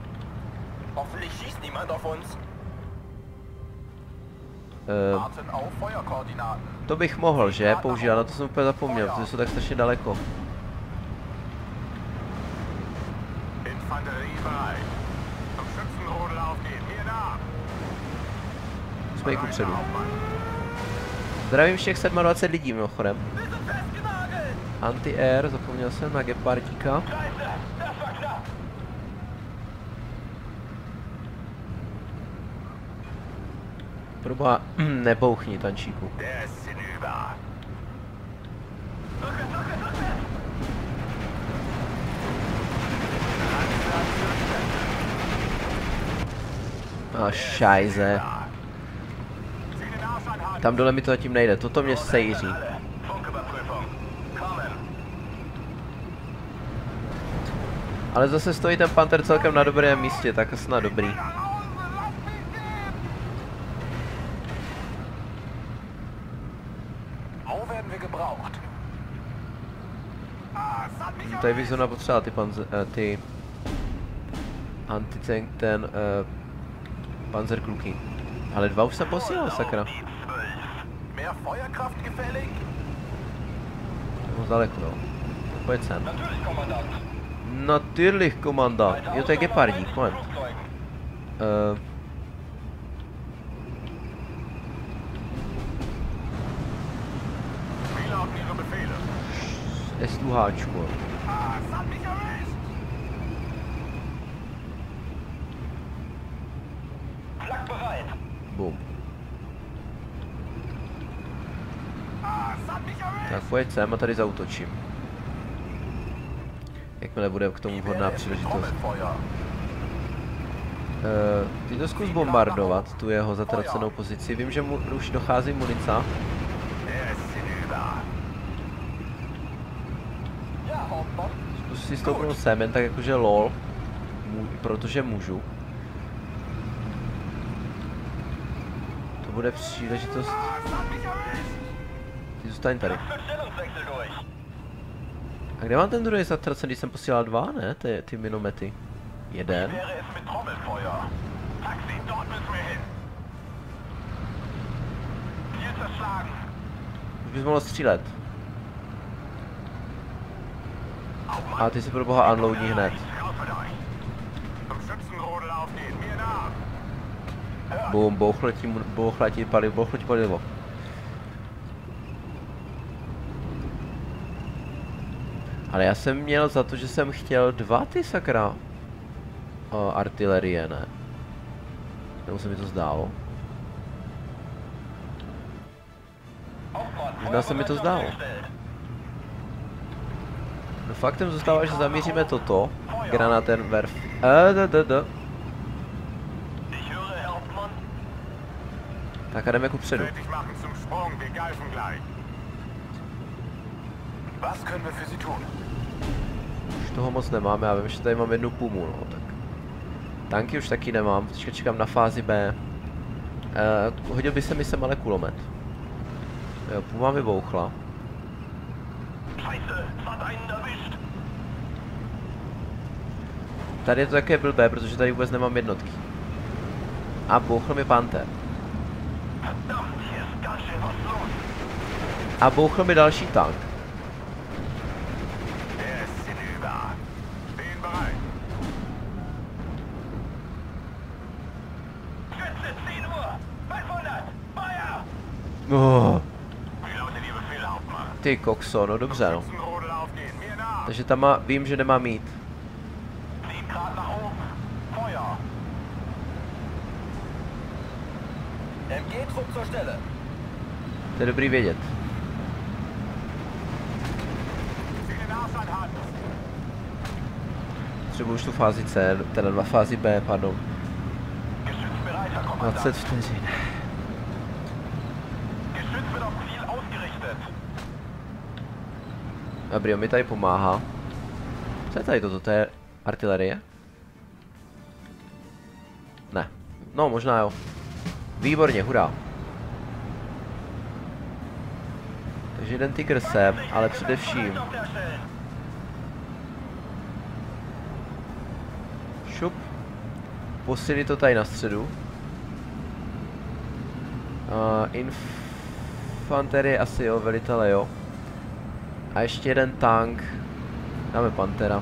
To bych mohl, že? Používat, na to jsem úplně zapomněl, protože jsou tak strašně daleko. Jsme i kupředu. Zdravím všech 27 lidí mimochodem. Anti-air, zapomněl jsem na Gepardíka. Proboha, nebouchni, tančíku. A šajze. Tam dole mi to zatím nejde, toto mě sejří. Ale zase stojí ten Panther celkem na dobrém místě, tak snad dobrý. Tady bych zrovna potřeboval ty anti-tank, ten panzerkluky. Ale 2 už jsem posílal, sakra. Moc daleko, jo. Pojď sem. Natürlich, komandant. Jo, to je Gepardík, moment. S2háčko. Boom. Tak pojď sem a tady zautočím. Jakmile bude k tomu vhodná příležitost. Ty to zkus bombardovat, tu jeho zatracenou pozici. Vím, že mu už dochází munice. Zkus si stoupnout sem, jen tak jakože lol. Protože můžu. To bude příležitost. Ty zůstaň tady. A kde mám ten druhý zatracen, když jsem posílal 2, ne? Ty minomety. 1. Už bys mohl střílet. A ty si pro boha unloadní hned. Boom, bouchle ti palivo. Ale já jsem měl za to, že jsem chtěl 2 ty sakra artilerie, ne? Nebo se mi to zdálo? Možná se mi to zdálo. No faktem zůstává, že zamíříme toto. Granatenwerf. Tak a jdeme ku předu. Už toho moc nemáme, já vím, že tady mám jednu pumu, no tak. Tanky už taky nemám, teďka čekám na fázi B. Hodil by se mi sem ale kulomet. Jo, půl mám vybouchla. Tady je to také blbé, protože tady vůbec nemám jednotky. A bouchl mi Panther. A bouchl mi další tank. Oh. Ty kokso, no dobře no. Takže tam má, vím, že nemá mít. To je dobrý vědět. Třeba už tu fázi C, teda na fázi B, pardon. 20 vteřin. Dobrý, on mi tady pomáhá. Co je tady toto? To je artilerie? Ne. No, možná jo. Výborně, hurá. Takže jeden tygr sem, ale především... Šup. Posílit to tady na středu. Infanterie asi jo, velitele jo. A ještě jeden tank. Dáme Panthera.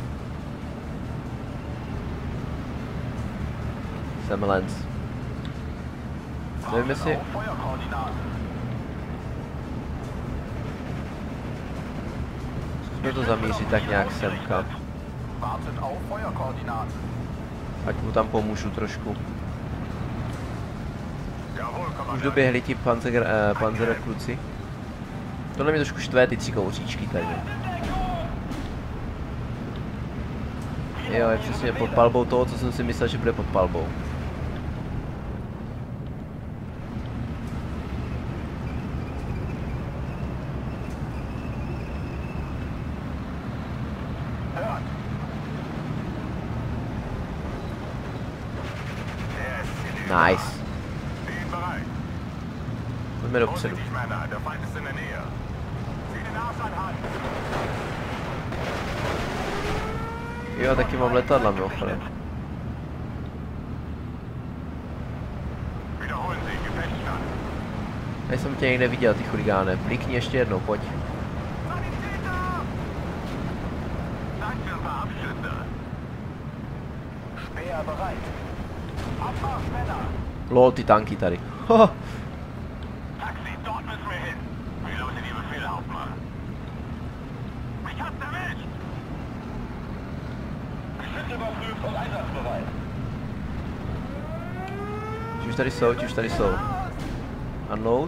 Sem Lens. Nevím jestli... Zkusme to zamířit tak nějak semka. Ať mu tam pomůžu trošku. Už doběhli ti Panzer kluci. Tohle mě trošku štve, ty 3 kouříčky tady. Jo, je přesně pod palbou toho, co jsem si myslel, že bude pod palbou. Nice. Pojďme dopředu. Jo, taky mám letadla mimochodem. Já jsem tě někde viděl, ty chuligáne. Blikni ještě jednou, pojď. Lol, ty tanky tady. Ti už tady jsou. Unload.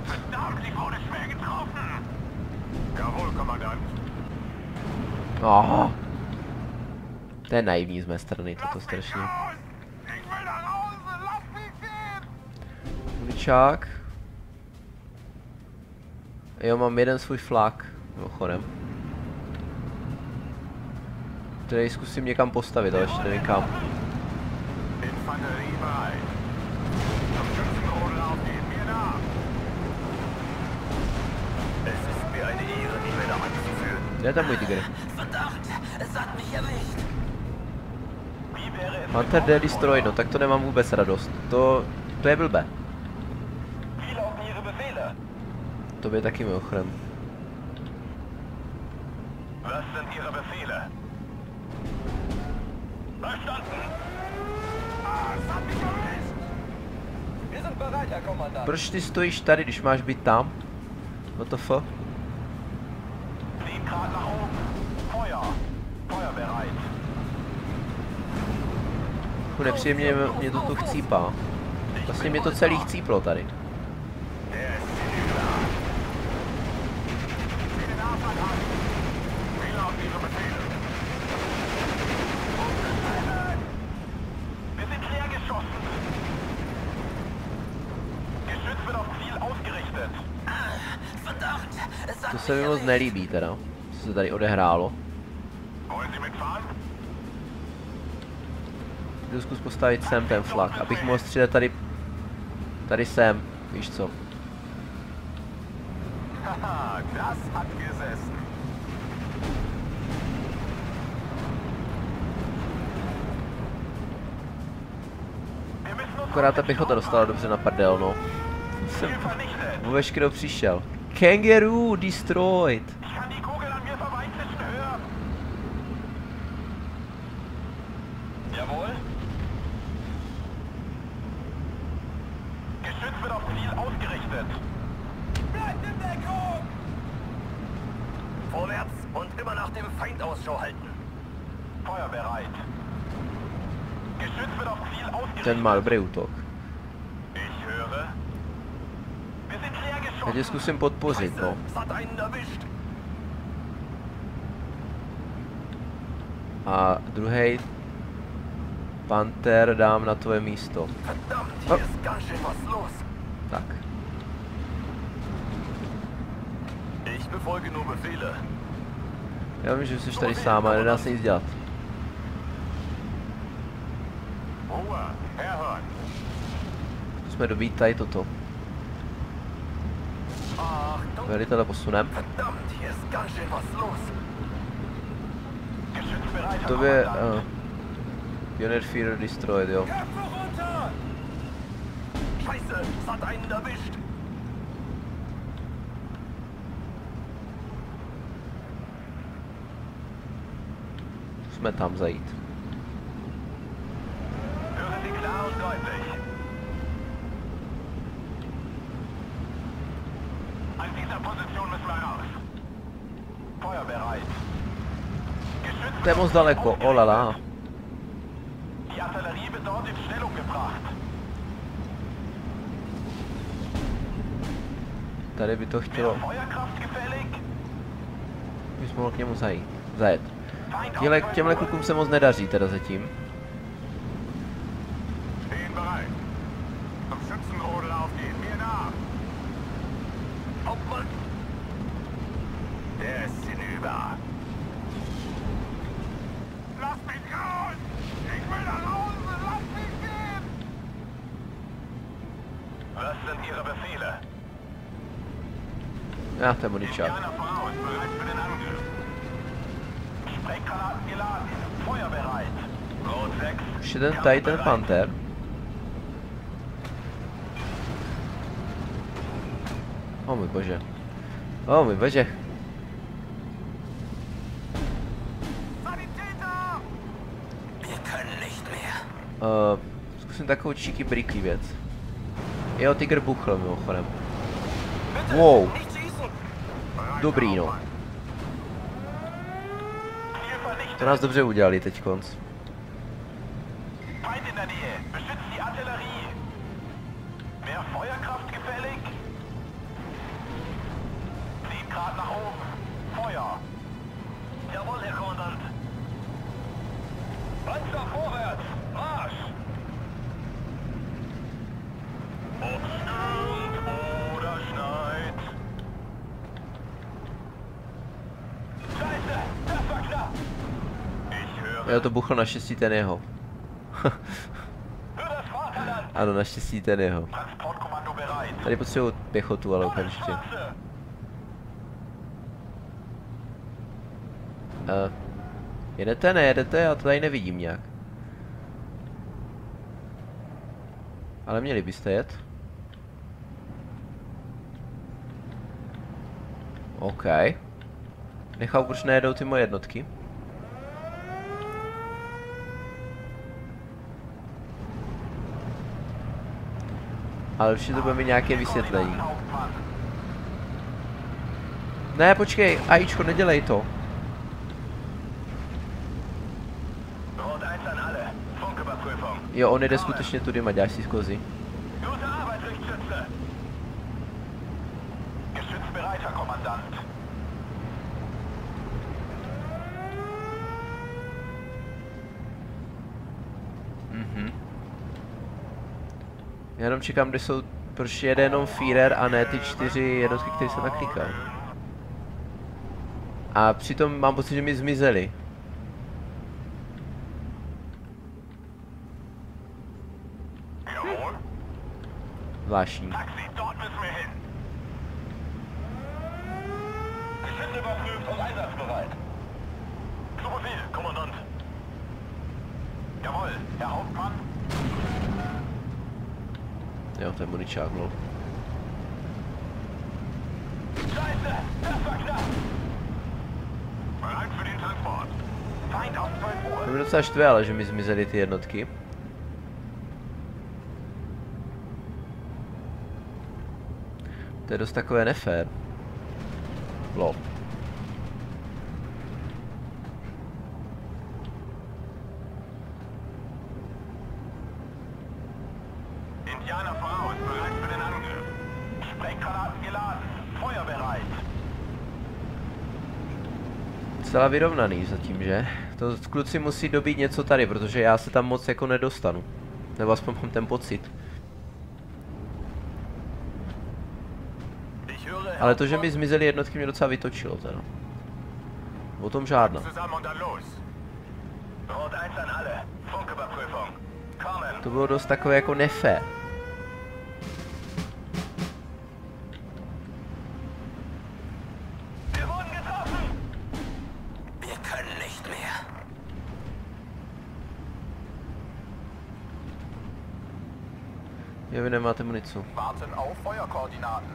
Aha. To je naivní z mé strany, toto strašně. Uličák. Jo, mám jeden svůj flak, mimochodem. Který zkusím někam postavit, ale ještě nevím kam. Kde je tam můj tygr? Panther D destroy, no tak to nemám vůbec radost. To je blbé. To by taky mimochodem. Proč ty stojíš tady, když máš být tam? No to f? Nepříjemně mě to tu chcípá. Vlastně mě to celý chcíplo tady. To se mi moc nelíbí teda, co se tady odehrálo. Ty zkus postavit sem ten flak, abych mohl střílet tady sem, víš co.
Haha, das hat gesessen.
Akorát ta pěchota dostala dobře na prdel, no. Jsem vůbec kdo přišel. Kangaroo destroyed.
Jawohl. Geschütz wird auf Ziel ausgerichtet. Bleibt in Deckung! Vorwärts und immer nach dem Feind Ausschau halten. Feuer bereit. Geschütz wird auf Ziel ausgerichtet.
Ten má dobrý útok.
Ich höre. Wir sind leer geschossen.
Já tě zkusím podpořit, no. A druhý Panther dám na tvoje místo. Oh. Tak. Já vím, že jsi tady sám, ale nedá se nic dělat. Zkusme dobít tady toto. Velitele posunem. To je Pioneer Fear Destroyed, jo. Jsme tam zajít. To je moc daleko, olala. Tady by to chtělo. Bys mohl k němu zajet. Těmhle klukům se moc nedaří teda zatím. Já, to je moničák. Už je tady ten Panther. O můj bože. O můj bože. Zkusím takovou cheeky bricky věc. Jo, Tiger buchl mimochodem. Wow. Dobrý, no. To nás dobře udělali teď konc. Jo, to buchl naštěstí ten jeho. Ano, naštěstí ten jeho. Tady potřebuji pěchotu, ale okamžitě. Jedete, nejedete? Já to tady nevidím nějak. Ale měli byste jet. OK. Nechal, proč nejedou ty moje jednotky. Ale určitě to bude mít nějaké vysvětlení. Ne, počkej, AIčko, nedělej to. Jo, on jde skutečně tudy, maďáš si skozy. Já jenom čekám, kde jsou, proč jede jenom Führer a ne ty 4 jednotky, které jsem naklikal. A přitom mám pocit, že mi zmizely. Zvláštní.
Taxi, dort müssen wir hin. Geschütze überprüft und einsatzbereit. Zu Befehl, Kommandant. Jawohl, Herr Hauptmann.
Jo, to je muničák, no.
Scheiße, das war knapp. Bereit für den Transport. Feind auf 12 Uhr.
To mi docela štve, ale že mi zmizely ty jednotky. To je dost takové nefér. Lol.
Indianer voraus, bereit für den Angriff. Sprenggranaten geladen, Feuer bereit.
Celá vyrovnaný zatím, že? To kluci musí dobít něco tady, protože já se tam moc jako nedostanu. Nebo aspoň mám ten pocit. Ale to, že mi zmizely jednotky, mě docela vytočilo teda. O tom žádná. To bylo dost takové jako nefér. Jo, vy nemáte municu.
Warten auf Feuerkoordinaten.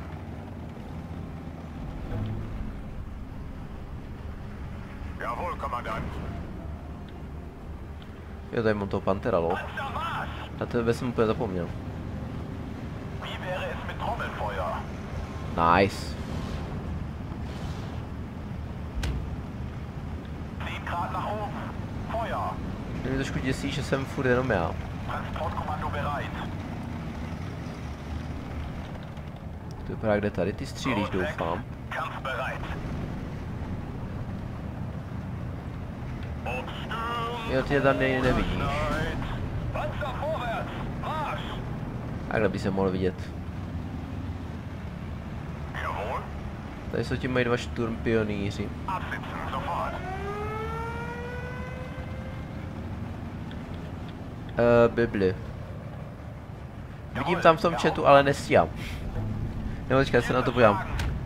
Jawohl, Kommandant.
Jo, tady mám toho Pantera, lol. Na tebe jsem úplně zapomněl.
Wie wäre es mit Trommelfeuer?
Nice.
10 Grad nach oben. Feuer.
Mě trošku děsí, že jsem furt jenom já.
Transportkommando bereit.
To vypadá, kde tady ty střílíš, doufám.
Kampf bereit.
Jo, ty je tam nevidíš.
Panzer vorwärts. Marsch.
Takhle by se mohl vidět.
Jawohl.
Tady jsou ti moji dva šturmpionýři.
Absitzen sofort.
Bibli. Vidím tam v tom chatu, ale nestíhám. Nebo teďka se na to podívám.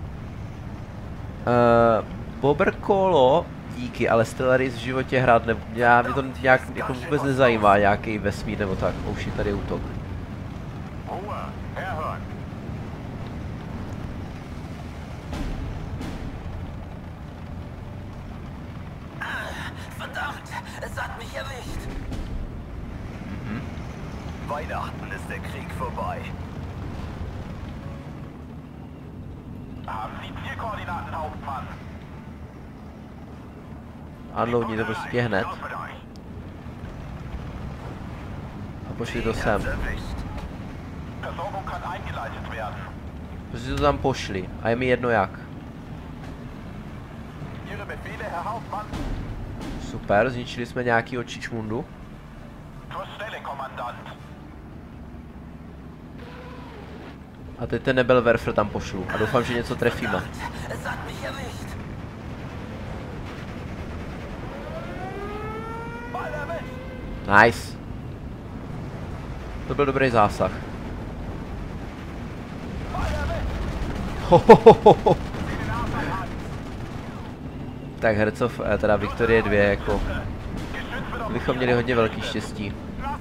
Boberkolo, díky, ale Stellaris v životě hrát nebo mě to nějak jako vůbec nezajímá, nějaký vesmír nebo tak. Už je tady útok.
Verdammt, es hat mich erwischt. Weihnachten ist der Krieg vorbei. Haben Sie Zielkoordinaten, Hauptmann?
Unloadní to prostě hned. A pošli to sem.
Versorgung kann eingeleitet werden.
Prostě to tam pošli. A je mi jedno jak.
Ihre Befehle, Herr Hauptmann?
Super, zničili jsme nějakýho čičmundu.
Zur Stelle, Kommandant.
A teď ten Nebelwerfer tam pošlu. A doufám, že něco trefíme.
Es hat mich erwischt.
Nice. To byl dobrý zásah. Hohohoho. Tak Hercov, teda Viktorie 2 jako. Bychom měli hodně velký štěstí.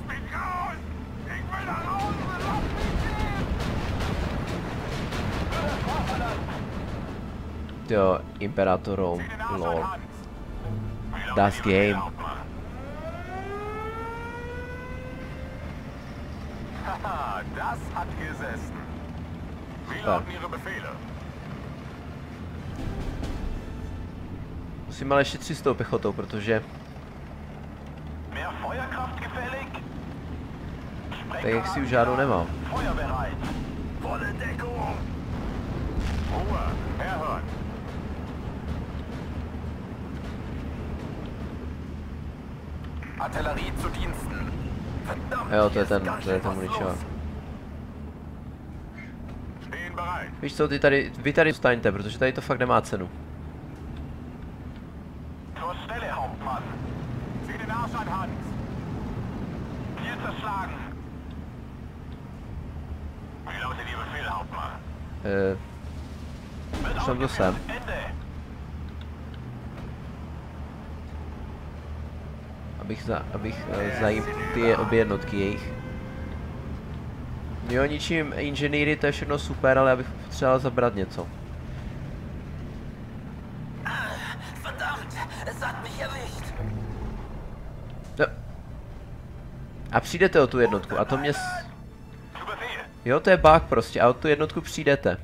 Jo, Imperator Rome, lol. Das game.
Haha, das hat gesessen. Wie lauten Ihre Befehle?
Musím ale šetřit s tou pechotou, protože
Mehr Feuerkraft gefällig?
tak jak si už žádnou nemám.
Feuer bereit. Volle Deckung. Ruhe, Herhört. Artillerie zu Diensten. Verdammt,
Jo, to je
hier
ten,
ist
to je
ganz
ten
schön was
muničák.
los. Stehen bereit.
Víš co, vy tady zůstaňte, protože tady to fakt nemá cenu.
Zur Stelle, Hauptmann. Sieh den Arsch an, Hans. Ziel zerschlagen. Wie lautet
Už jsem to sem. Abych zajím ty obě jednotky jejich. Jo, ničím inženýry, to je všechno super, ale já bych potřeboval zabrat něco. No. A přijdete o tu jednotku a to mě... Jo, to je bug prostě, a o tu jednotku přijdete.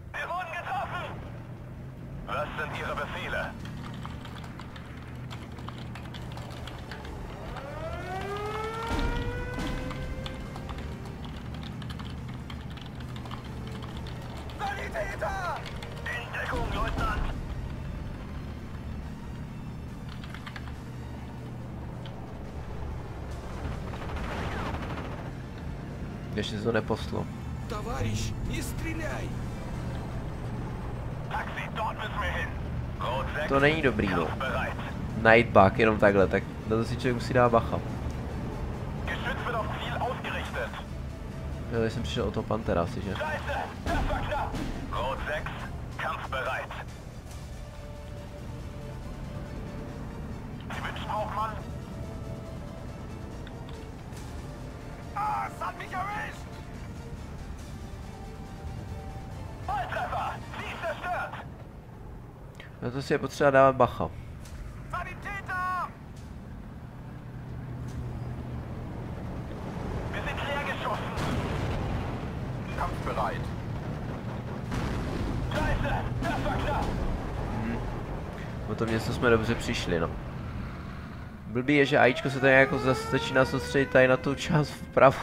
Ještě se to nepostlo.
Товарищ, не стреляй!
To není dobrý, no. Night bug, jenom takhle, tak na to si člověk musí dát bacha. Já jsem přišel o toho Pantera asi, že? Na to si je potřeba dávat bacha. O tom něco jsme dobře přišli, no. Blbý je, že AIčko se tady jako zase začíná soustředit tady na tu část vpravo.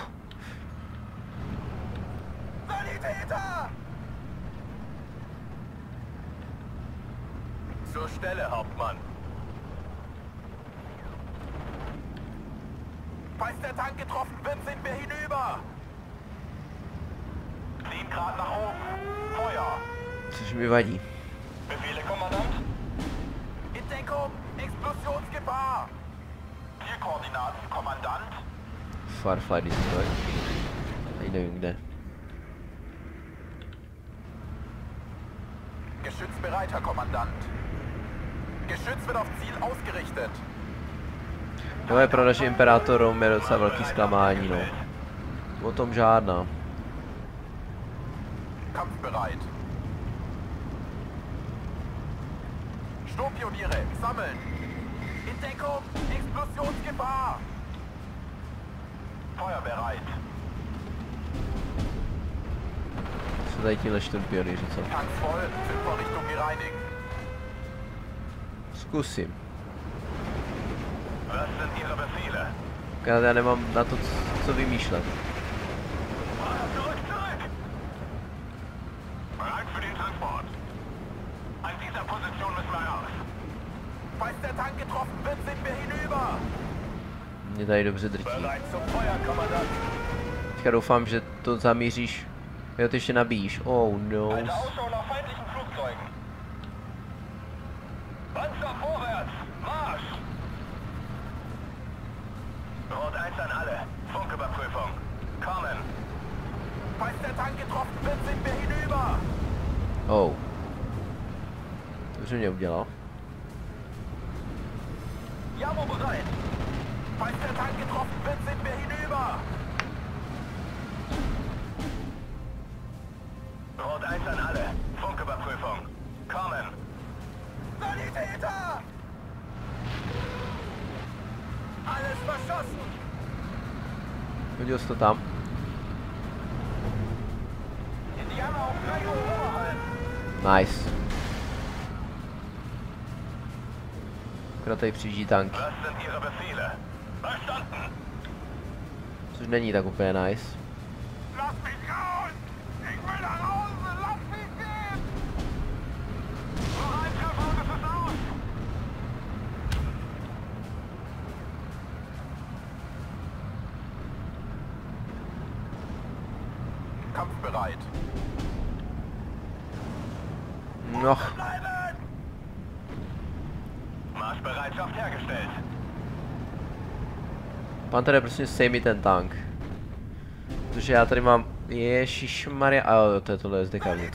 Zur Stelle, Hauptmann. Falls der Tank getroffen wird, sind wir hinüber. Ziehen Grad nach oben. Feuer.
Což mi vadí.
Befehle, Kommandant. In Deckung. Explosionsgefahr. Zielkoordinaten, Kommandant.
Firefly Destroy. Tady nevím kde.
Geschütz bereit, Herr Kommandant. Geschütz wird auf Ziel ausgerichtet.
To je pro naše Imperátorům je docela velký zklamání, no. O tom žádná.
Kampfbereit. Sturmpioniere, sammeln. In Deckung, Explosionsgefahr. Feuer bereit.
Co tady tíhle šturmpioníři, co?
Tanks voll, Zielvorrichtung gereinigt.
Zkusím.
Was sind Ihre Befehle?
Já nemám na to co vymýšlet.
Zurück, zurück! Bereit für den Transport. An dieser Position müssen wir raus. Falls der Tank getroffen wird, sind wir hinüber.
Mě tady dobře drtí.
Bereit zum Feuer, Kommandant.
Teďka doufám, že to zamíříš. Jo, ty ještě nabíjíš. Oh no.
Eine Ausschau nach feindlichen Flugzeugen. Panzer vorwärts! Marsch! Rot 1 an alle. Funküberprüfung. Kommen. Falls der Tank getroffen wird, sind wir hinüber.
Oh. To mě udělal.
Jamo bereit. Falls der Tank getroffen wird, sind wir hinüber. Rot 1 an alle. Funküberprüfung. Kommen. Sanitäter! Alles verschossen!
Hodil jsi to tam.
Indianer auf 3 Uhr Oberhalb.
Nice. Akorát tady přijíždí tanky.
Was sind Ihre Befehle? Verstanden!
Což není tak úplně nice.
Lass mich raus! Ich will nach Hause! Lass mich gehen! Noch ein Treffer und es ist aus! Kampfbereit.
Noch.
Bleiben! Marschbereitschaft hergestellt.
Pantere, prosím, sej mi ten tank. Protože já tady mám Ježišmarja, a jo, to je tohle SD kabel.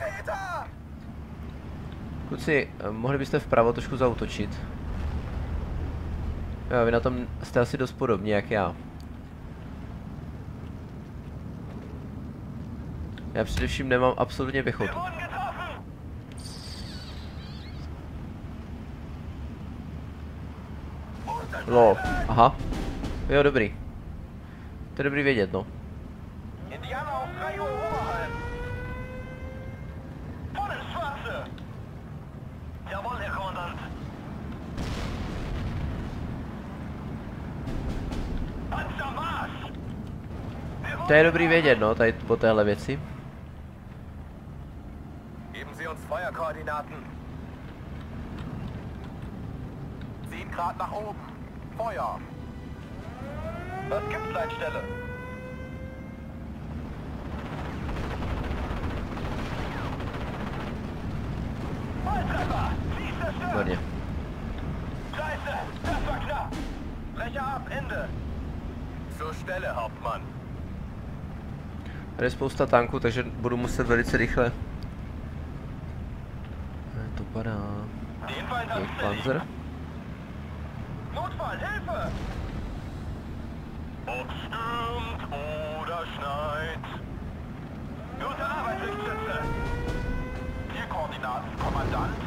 Kluci, mohli byste vpravo trošku zaútočit? Jo, vy na tom jste asi dost podobně jak já. Já především nemám absolutně pěchotu. Lol, aha. Jo, dobrý. To je dobrý vědět, no.
Indianer auf 3 Uhr Oberhalb. Voll ins Schwarze. Jawohl, Herr Kommandant. Panzermarsch.
To je dobrý vědět, no, tady po téhle věci.
Geben Sie uns Feuerkoordinaten. 10 Grad nach oben. Feuer. Was gibt's, Leitstelle? Volltreffer! Fließender Sturm!
Výborně.
Scheiße! Das war knapp! Brecher ab, Ende! Zur Stelle, Hauptmann!
Tady je spousta tanků, takže budu muset velice rychle. To padá.
Den Feind am
Jejich Panzer.
Notfall, Hilfe! Ob stürmt oder schneit. Gute Arbeit, Lichtschütze! Zielkoordinaten, Kommandant.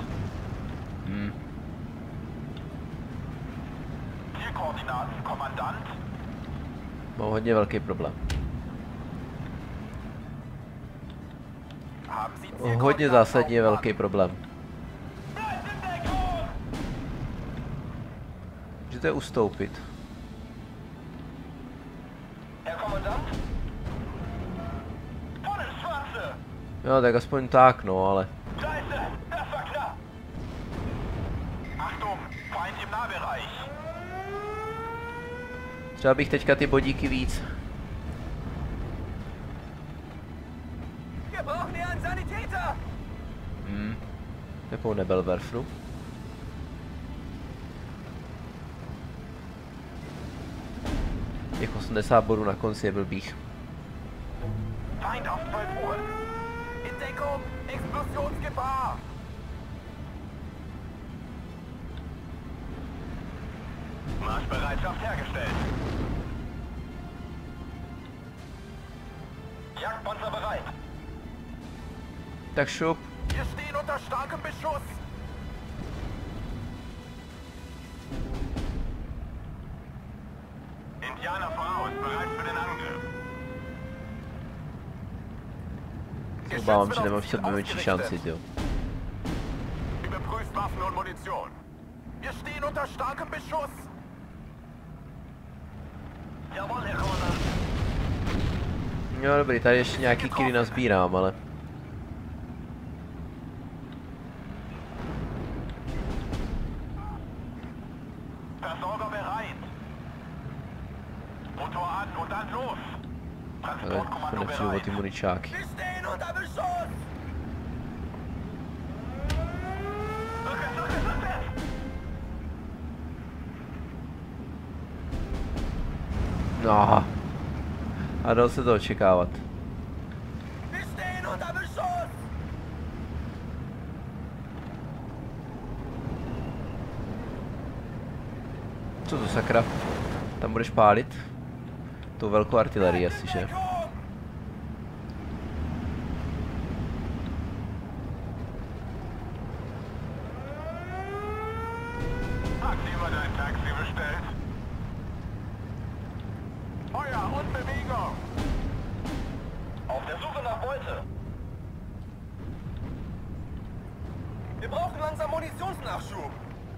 Zielkoordinaten, Kommandant.
Mám hodně velký problém.
Haben Sie
Hodně
Zielkoordinaten,
zásadně
Hauptmann?
velký problém.
Bleibt in Deckung!
Můžete ustoupit.
Herr Kommandant? Voll ins Schwarze!
Jo, tak aspoň tak, no, ale.
Scheiße, das war knapp! Achtung, Feind im Nahbereich!
Třeba bych teďka ty bodíky víc.
Wir brauchen hier einen Sanitäter!
Jakou Nebelwerfru? Těch 80 bodů na konci je blbých.
Feind auf 12 Uhr! In Deckung! Explosionsgefahr! Marschbereitschaft hergestellt. Jagdpanzer bereit.
Tak šup.
Wir stehen unter starkem Beschuss. Indianer voraus, bereit für den Angriff.
Obávám, že nemám v sobě menší šanci, jo.
Überprüft Waffen und Munition. Wir stehen unter starkem Beschuss. Jawohl, Herr Kommandant.
Jo, dobrý, tady ještě nějaký killy nazbírám, ale.
Versorger bereit. Motor an und dann los.
Ale
Transportkommando
nepřijdu o
bereit.
ty muničáky.
Wir stehen unter Beschuss. Rückwärts, rückwärts, rückwärts.
No. A dalo se to očekávat.
Wir stehen unter Beschuss.
Co to sakra? Tam budeš pálit? Tu velkou artilerii asi, že?
Hat jemand ein Taxi bestellt? Feuer und Bewegung. Auf der Suche nach Beute. Wir brauchen langsam Munitionsnachschub.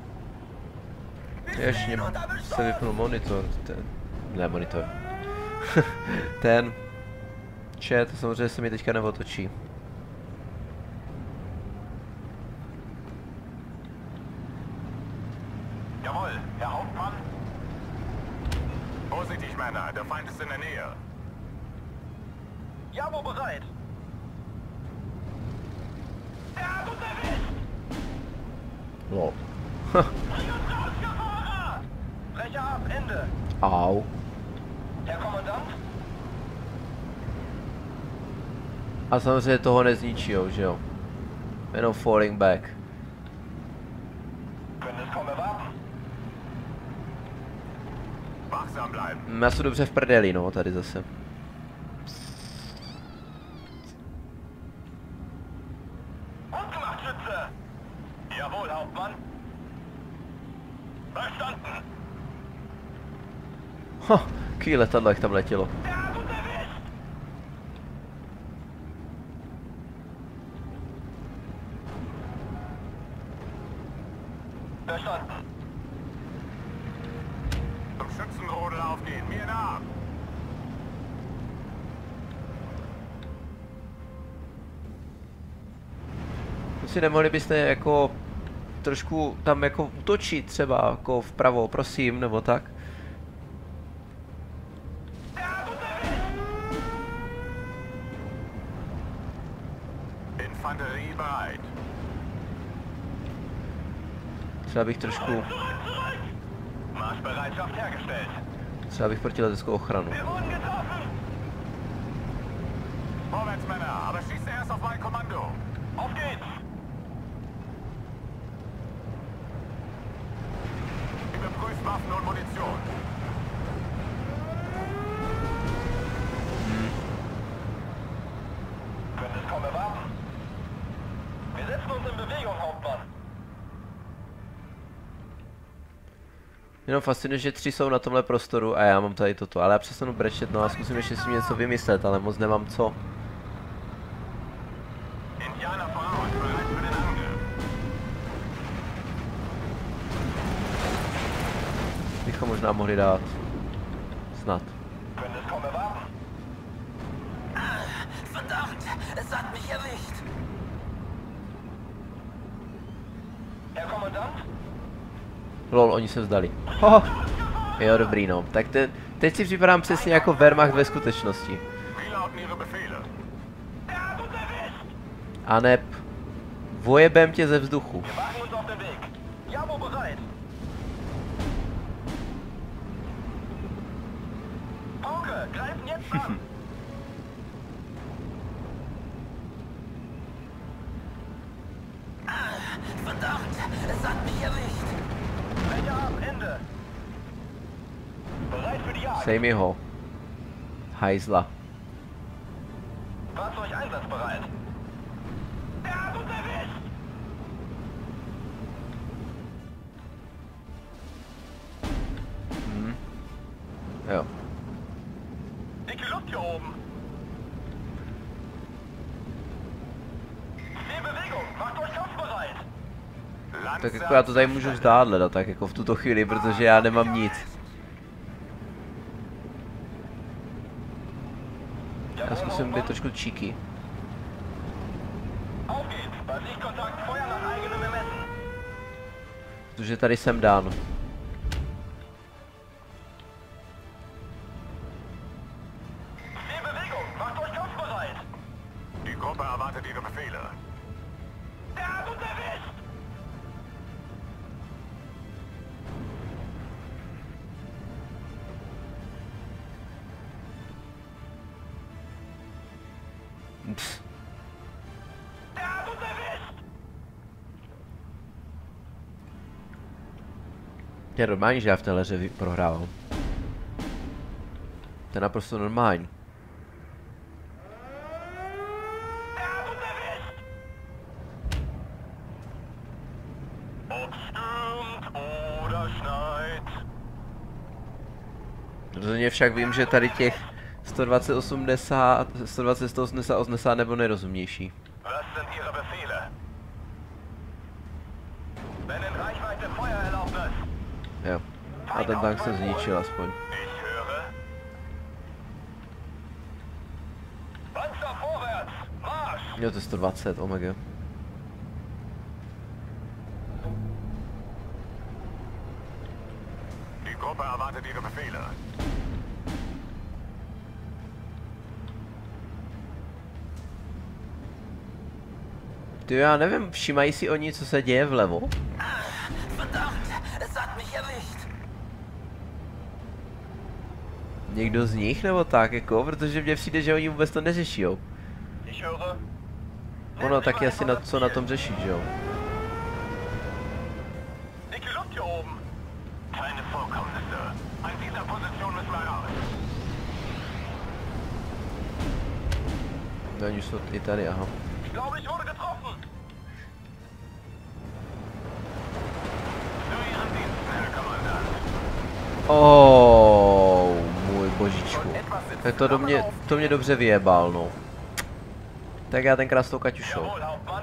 Wir
Ještě
stehen unter
se
Beschuss.
vypnul monitor. Ne, monitor. Ten. Chat, samozřejmě se mi teďka neotočí.
Jawohl, Herr Hauptmann. Vorsichtig, Männer, der Feind ist in der Nähe. Javo bereit. Er hat uns erwischt!
Lol.
Bring uns raus, Gefahr! Brecher ab, Ende.
Au.
Herr Kommandant?
A samozřejmě toho nezničijou, že jo? Jenom falling back.
Wachsam bleiben.
Já jsem dobře v prdeli, no, tady zase.
Gut gemacht, Schütze! Jawohl, Hauptmann. Verstanden.
Ha, jaký letadlo, jak tam letělo.
Ja, gut erwischt! Verstanden. Zum Schützenrodel aufgehen, mir nach!
Si nemohli byste jako trošku tam jako útočit třeba jako vpravo, prosím, nebo tak?
Infanterie bereit.
Třeba bych trošku,
Marschbereitschaft hergestellt.
třeba bych protileteckou ochranu.
Wir wurden getroffen! Vorwärts, Männer, aber schießt erst auf mein Kommando. Auf geht's! Überprüft Waffen und Munition. Können es kaum erwarten. Wir setzen uns in Bewegung, Hauptmann.
Jenom fascinuje, že 3 jsou na tomhle prostoru a já mám tady toto, ale já přestanu brečet, no a zkusím ještě si něco vymyslet, ale moc nemám co.
Indianer voraus, bereit für den Angriff.
Bychom možná mohli dát. Snad.
Können es kaum erwarten.
Verdammt, es hat mich erwischt.
Herr Kommandant?
Lol, oni se vzdali. Ho! Jo, dobrý, no. Tak teď si připadám přesně jako Wehrmacht ve skutečnosti.
Wie lauten Ihre Befehle? Ja, gut erwischt!
A neb vojebem tě ze vzduchu.
Wir machen uns auf den Weg. Jamo bereit. Pauke, greifen jetzt an.
Verdammt, es hat mich erwischt.
Welcher Arm? Ende. Bereit für die Jagd.
Sej mi ho. Hajzla.
Fahrzeug einsatzbereit. Ja, gut erwischt.
Jo.
Dicke Luft hier oben. Die Bewegung, macht euch kampfbereit.
Tak jako já to tady můžu vzdát, leda, tak jako v tuto chvíli, protože já nemám nic. Já zkusím být trošku cheeky.
Auf geht's. Bei Sichtkontakt Feuer nach eigenem Ermessen.
Protože tady jsem dán.
Die Bewegung, macht euch kampfbereit. Die Gruppe erwartet ihre Befehle. Ja, gut erwischt.
Pff.
Ja, gut erwischt.
Je normální, že já v téhle hře prohrávám. To je naprosto normální.
Ja, gut erwischt. Ob stürmt oder schneit.
Rozhodně však vím, že tady těch 120, 80, 120, 180, 80 nebo nejrozumnější.
Was sind Ihre Befehle? Wenn in Reichweite Feuererlaubnis.
Jo. A ten tank se zničil aspoň.
Ich höre. Panzer vorwärts! Marsch!
Jo, to je 120, omega.
Die Gruppe erwartet ihre Befehle.
Ty já nevím, všimají si oni, co se děje vlevo?
Verdammt, es hat mich erwischt.
Někdo z nich nebo tak jako, protože mně přijde, že oni vůbec to neřešijou.
Ich höre.
Ono taky asi na co na tom řešit, že jo?
Dicke Luft hier oben. Keine Vorkommnisse. An dieser Position müssen wir raus.
No, oni jsou i tady, aha.
Ich glaube, ich wurde getroffen. Zu Ihren Diensten, Herr Kommandant.
Oh, můj božičku. Tak to mě dobře vyjebal, no. Tak já tenkrát s tou Kaťušou.
Jawohl, Hauptmann.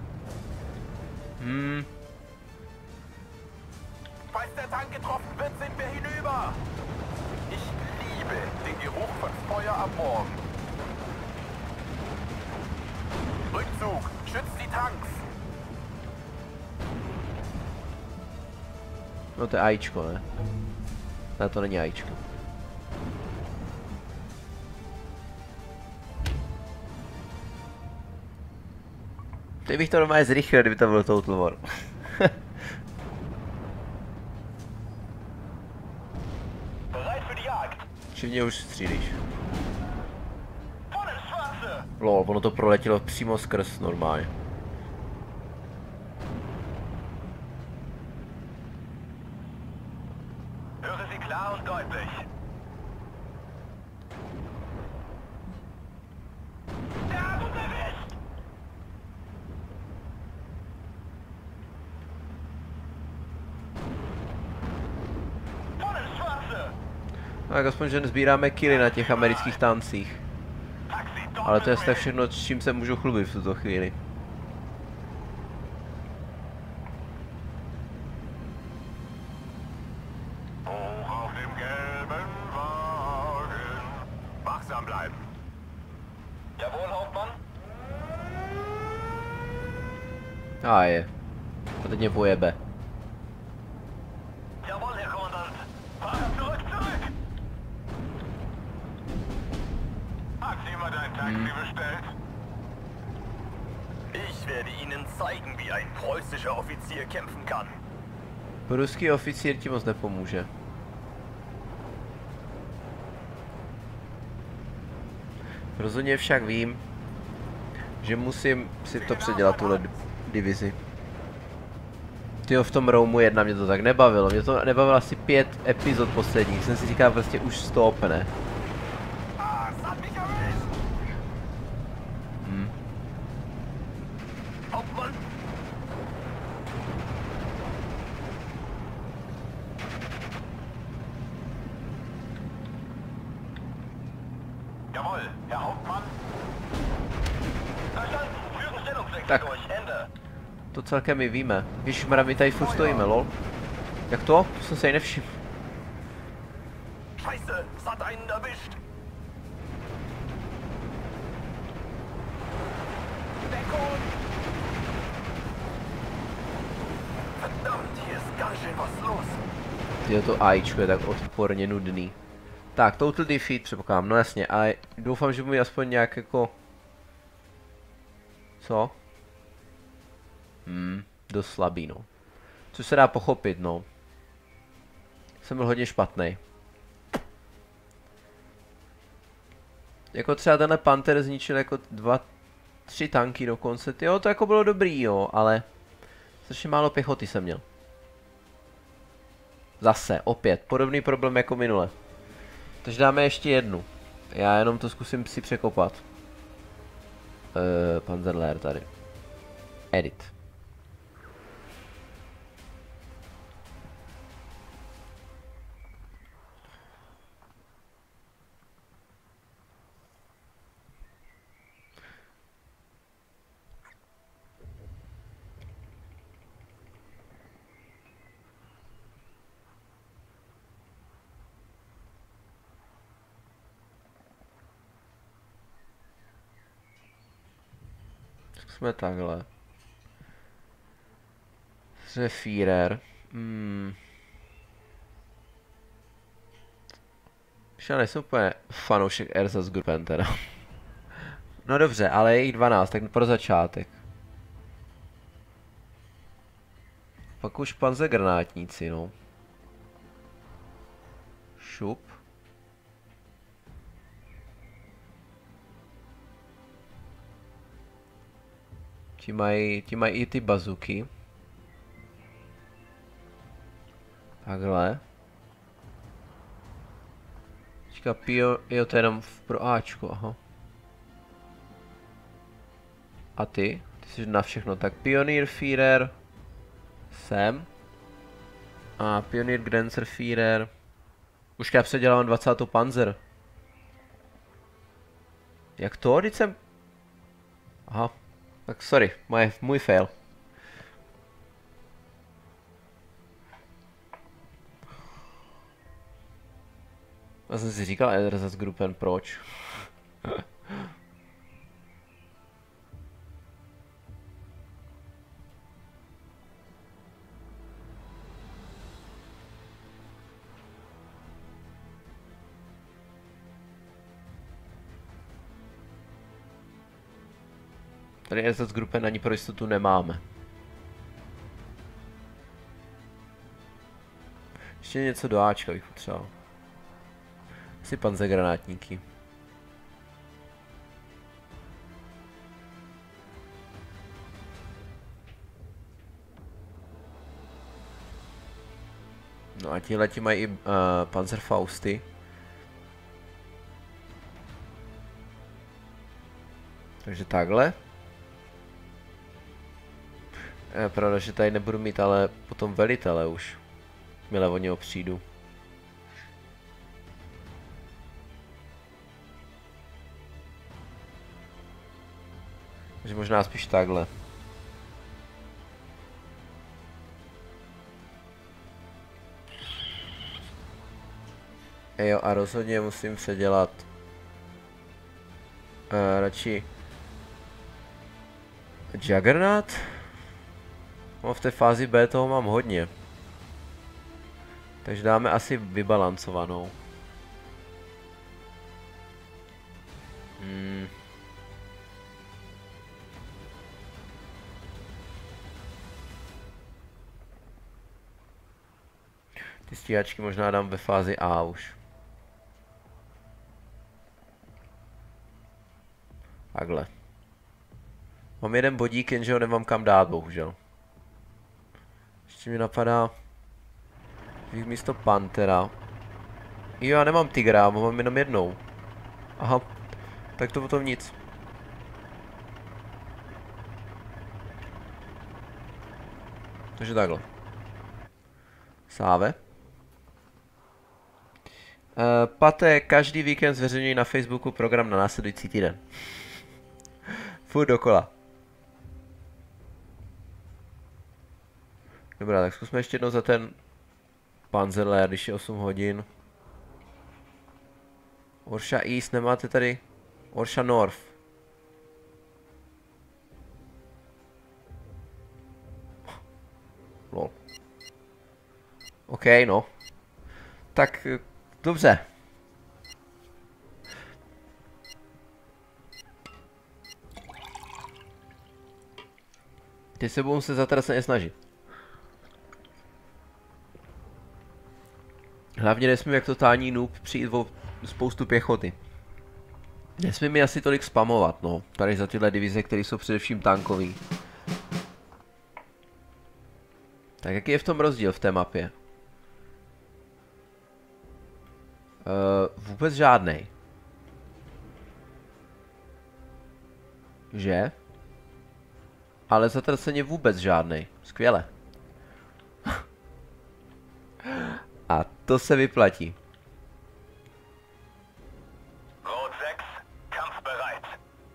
Falls der Tank getroffen wird, sind wir hinüber. Ich liebe den Geruch von Feuer am Morgen. Rückzug, schützt die Tanks.
No to je AIčko, ne? Ne, to není AIčko. Teď bych to normálně zrychlil, kdyby to bylo Total War.
Bereit für die Jagd.
Či mě už střílíš.
Voll ins Schwarze.
Lol, ono to proletělo přímo skrz normálně.
Höre Sie klar und deutlich. Der hat uns erwischt. Voll ins Schwarze.
Tak aspoň, že sbíráme killy na těch amerických tancích.
Taxi,
Ale to je
doppelt.
všechno, s čím se můžu chlubit v tuto chvíli.
Hoch auf dem gelben Wagen. Wachsam bleiben. Jawohl, Hauptmann.
A je. A teď mě pojebe.
Jawohl, Herr Kommandant. Fahrer, zurück, zurück. Hat jemand ein Taxi bestellt?
Ich werde Ihnen zeigen, wie ein preußischer Offizier kämpfen kann.
Ruský oficír ti moc nepomůže. Rozhodně však vím, že musím si to předělat, tuhle divizi. Tyjo, v tom Roamu 1 mě to tak nebavilo. Mě to nebavilo asi 5 epizod posledních. Jsem si říkal prostě už stop, ne?
Ah, es hat mich erwischt. Hauptmann,
Jawohl, Herr Hauptmann. Verstanden. Führen Stellungswechsel
Tak.
durch. Ende.
To celkem my víme. Ježišmarja, my tady furt stojíme, lol. Jak to? To jsem se i nevšiml.
Scheiße, es hat einen erwischt. Deckung! Verdammt, hier ist ganz schön was los.
Tyjo, to AIčko je tak odporně nudný. Tak, Total Defeat předpokládám, no jasně, ale doufám, že mi aspoň nějak jako... Co? Dost slabý, no. Což se dá pochopit, no. Jsem byl hodně špatný. Jako třeba tenhle Panther zničil jako 2-3 tanky dokonce. Jo, to jako bylo dobrý, jo, ale... Strašně málo pěchoty jsem měl. Zase, opět, podobný problém jako minule. Takže dáme ještě jednu. Já jenom to zkusím si překopat. Panzerlehr tady. Edit. Jsme takhle. Zephyrer. Já nejsem úplně fanoušek Ersatzgruppen teda. No dobře, ale je jich 12, tak pro začátek. Pak už panzergranátníci, no. Šup. Ti mají i ty bazuky. Takhle. Teďka jo, to je jenom pro Ačko, aha. A ty? Ty jsi na všechno, tak Pioneer Führer. Sem. A Pioneer Grenzerführer. Už já předělám 20. panzer. Jak to? Teď jsem... Aha. Tak sorry, můj fail. Já jsem si říkal Einsatzgruppen, proč? Tady Einsatzgruppen ani pro jistotu nemáme. Ještě něco do Ačka bych potřeboval. Asi panzergranátníky. No a tihleti mají i Panzerfausty. Takže takhle. Pravda, že tady nebudu mít ale potom velitele už. Milé o něho přijdu. Takže možná spíš takhle. Jo, a rozhodně musím předělat radši Juggernaut. No, v té fázi B toho mám hodně. Takže dáme asi vybalancovanou. Ty stíhačky možná dám ve fázi A už. Takhle. Mám jeden bodík, jenže ho nemám kam dát, bohužel. Ještě mi napadá... místo Panthera. Jo, já nemám Tigra, mám jenom jednou. Aha. Tak to potom nic. Takže takhle. Sáve. Paté každý víkend zveřejňují na Facebooku program na následující týden. Furt dokola. Dobrá, tak zkusme ještě jednou za ten Panzerlehr, když je 8 hodin. Orsha East, nemáte tady? Orsha North. Lol. OK, no. Tak, dobře. Teď se budu muset zatraceně snažit. Hlavně nesmím jak totální noob přijít o spoustu pěchoty. Nesmím mi asi tolik spamovat, no. Tady za tyhle divize, které jsou především tankový. Tak jaký je v tom rozdíl v té mapě? Vůbec žádnej. Že? Ale zatraceně vůbec žádnej. Skvěle. A to se vyplatí.
Rot 6, kampfbereit.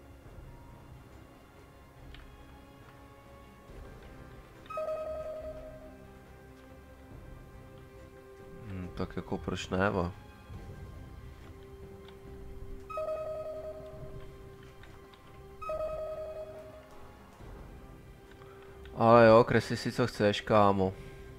Tak jako proč ne, bo? Ale jo, kresli si co chceš, kámo.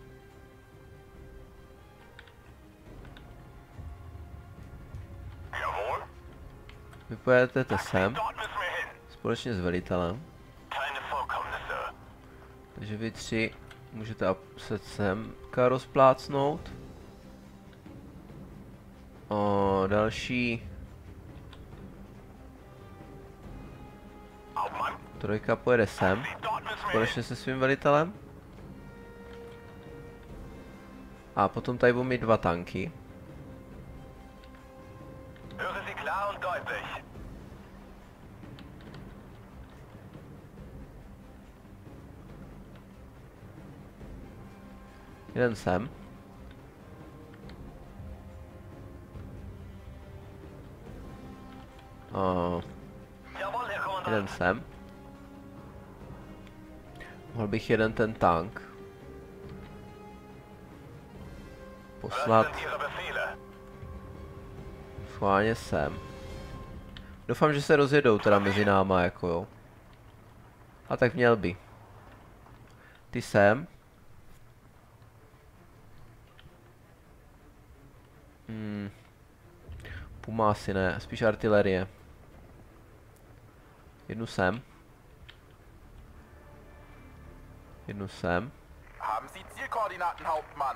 Jawohl.
Vy pojedete sem,
Dort müssen wir hin.
společně s velitelem.
Keine Vorkommnisse.
Takže vy tři můžete se semka rozplácnout. Další.
Hauptmann.
Trojka pojede sem. Společně se svým velitelem. A potom tady budou mít 2 tanky.
Höre Sie klar und deutlich.
Jeden sem.
Jawohl, Herr
Jeden
Kommandant.
sem. Mohl bych jeden ten tank
Was
poslat
sind Ihre Befehle?
schválně sem. Doufám, že se rozjedou teda mezi náma, jako jo. A tak měl by. Ty sem. Puma asi ne, spíš artilerie. Jednu sem. Jednu sem.
Haben Sie Zielkoordinaten, Hauptmann?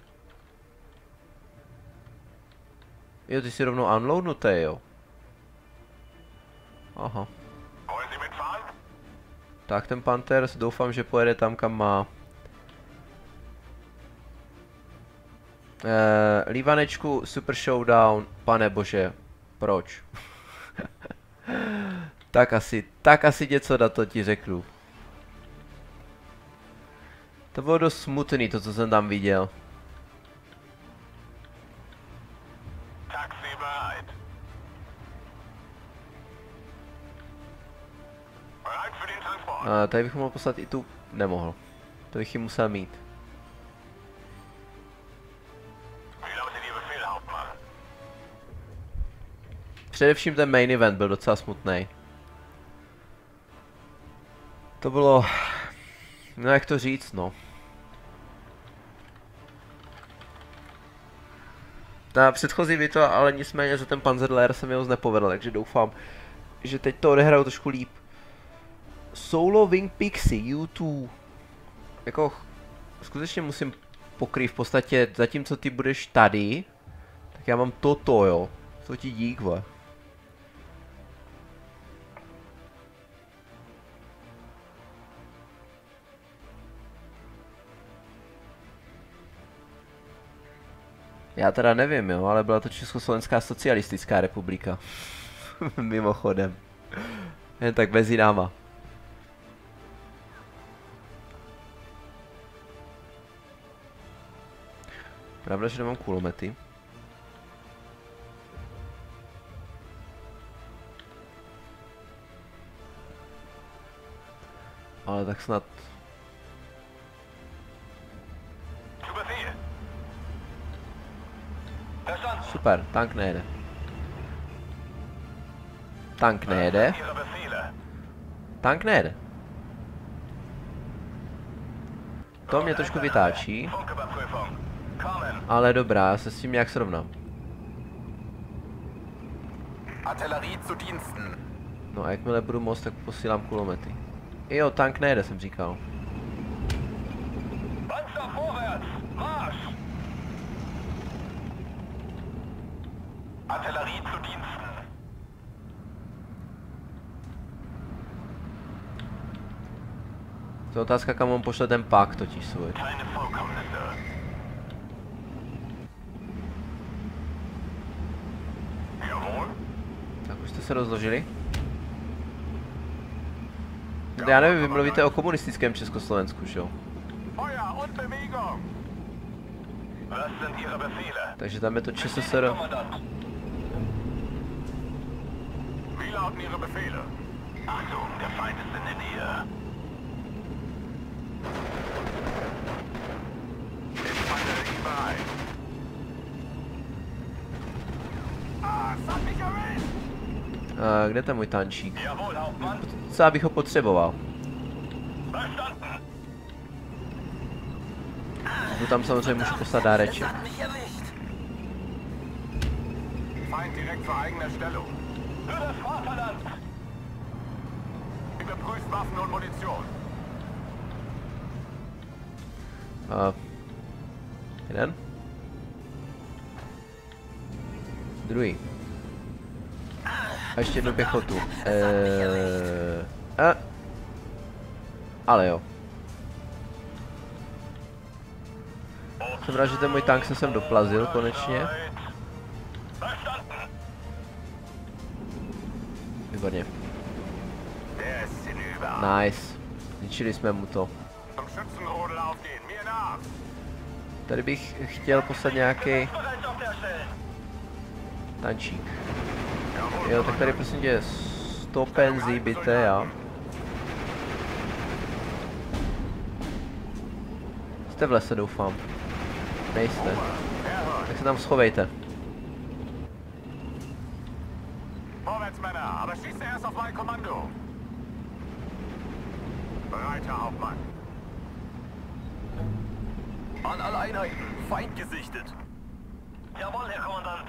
Jo, ty si rovnou unloadnutý, jo. Aha.
Wollen Sie mitfahren?
Tak ten Panthers doufám, že pojede tam, kam má. Lívanečku, Super Showdown, pane bože, proč? tak asi něco na to ti řeknu. To bylo dost smutný, to co jsem tam viděl.
Taxi bereit. Bereit für den Transport.
Tady bych mohl poslat i tu, nemohl. To bych ji musel mít.
Wie lautet Ihr Befehl, Hauptmann?
Především ten main event byl docela smutný. To bylo... No jak to říct, no. Ta předchozí bitva, ale nicméně za ten Panzerlehr se mi moc nepovedl, takže doufám, že teď to odehraju trošku líp. Solo Wing Pixie, U2. Jako, skutečně musím pokrýt v podstatě, zatímco ty budeš tady, tak já mám toto, jo. To ti dík, vole. Já teda nevím, jo, ale byla to Československá socialistická republika. Mimochodem. Jen tak mezi náma. Pravda, že nemám kulomety. Ale tak snad...
Zu Befehl. Verstanden.
Super, tank nejede. Tank nejede.
Ihre Befehle.
Tank nejede. To mě trošku vytáčí,
Funküberprüfung. Kommen.
ale dobrá, já se s tím nějak srovnám.
Artillerie zu Diensten.
No a jakmile budu moct, tak posílám kulomety. Jo, tank nejede, jsem říkal.
Panzer vorwärts. Marsch.
Artillerie zu Diensten.
To je otázka, kam on pošle ten pak totiž svůj.
Keine Vorkommnisse. Jawohl.
Tak už jste se rozložili? Já nevím, vy mluvíte o komunistickém Československu, že jo?
Feuer und Bewegung.
Was sind Ihre Befehle?
Takže tam je to ČSSR.
Kommandant.
Wie lauten Ihre Befehle?
Achtung, der Feind ist in der Nähe.
Infanterie bereit. Ah, es hat mich erwischt.
Kde ten můj tančík?
Jawohl, Hauptmann.
Co já bych ho potřeboval?
Verstanden.
No tam samozřejmě můžu poslat dáreček.
Es hat mich erwischt.
Feind direkt vor eigener Stellung.
Für das Vaterland.
Überprüft Waffen und Munition.
Jeden. Druhý. A ještě jednu pěchotu. Ale jo. Jsem rád, že ten můj tank se sem doplazil konečně. Výborně.
Der ist hinüber.
Nice. Zničili jsme mu to.
Zum Schützenrodel aufgehen, mir nach.
Tady bych chtěl poslat nějaký tančík. Jo, tak tady prosím tě 100 penzí bité, já. Jste v lese, doufám. Nejste. Tak se tam schovejte.
Vorwärts, Männer, aber schieße erst auf mein Kommando. Breiter Hauptmann.
An alle Einheiten, Feind gesichtet.
Jawohl, Herr Kommandant.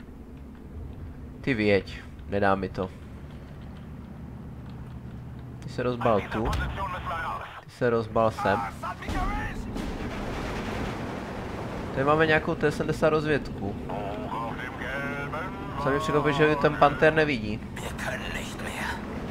Ty věď, nedá mi to. Ty se rozbal tu.
Position müssen wir raus.
Ty se rozbal sem.
Das hat mich erwischt.
Tady máme nějakou T-70 rozvědku.
Hoch auf dem gelben.
Co mě překvapuje, že ten Panther nevidí.
Wir können nicht mehr.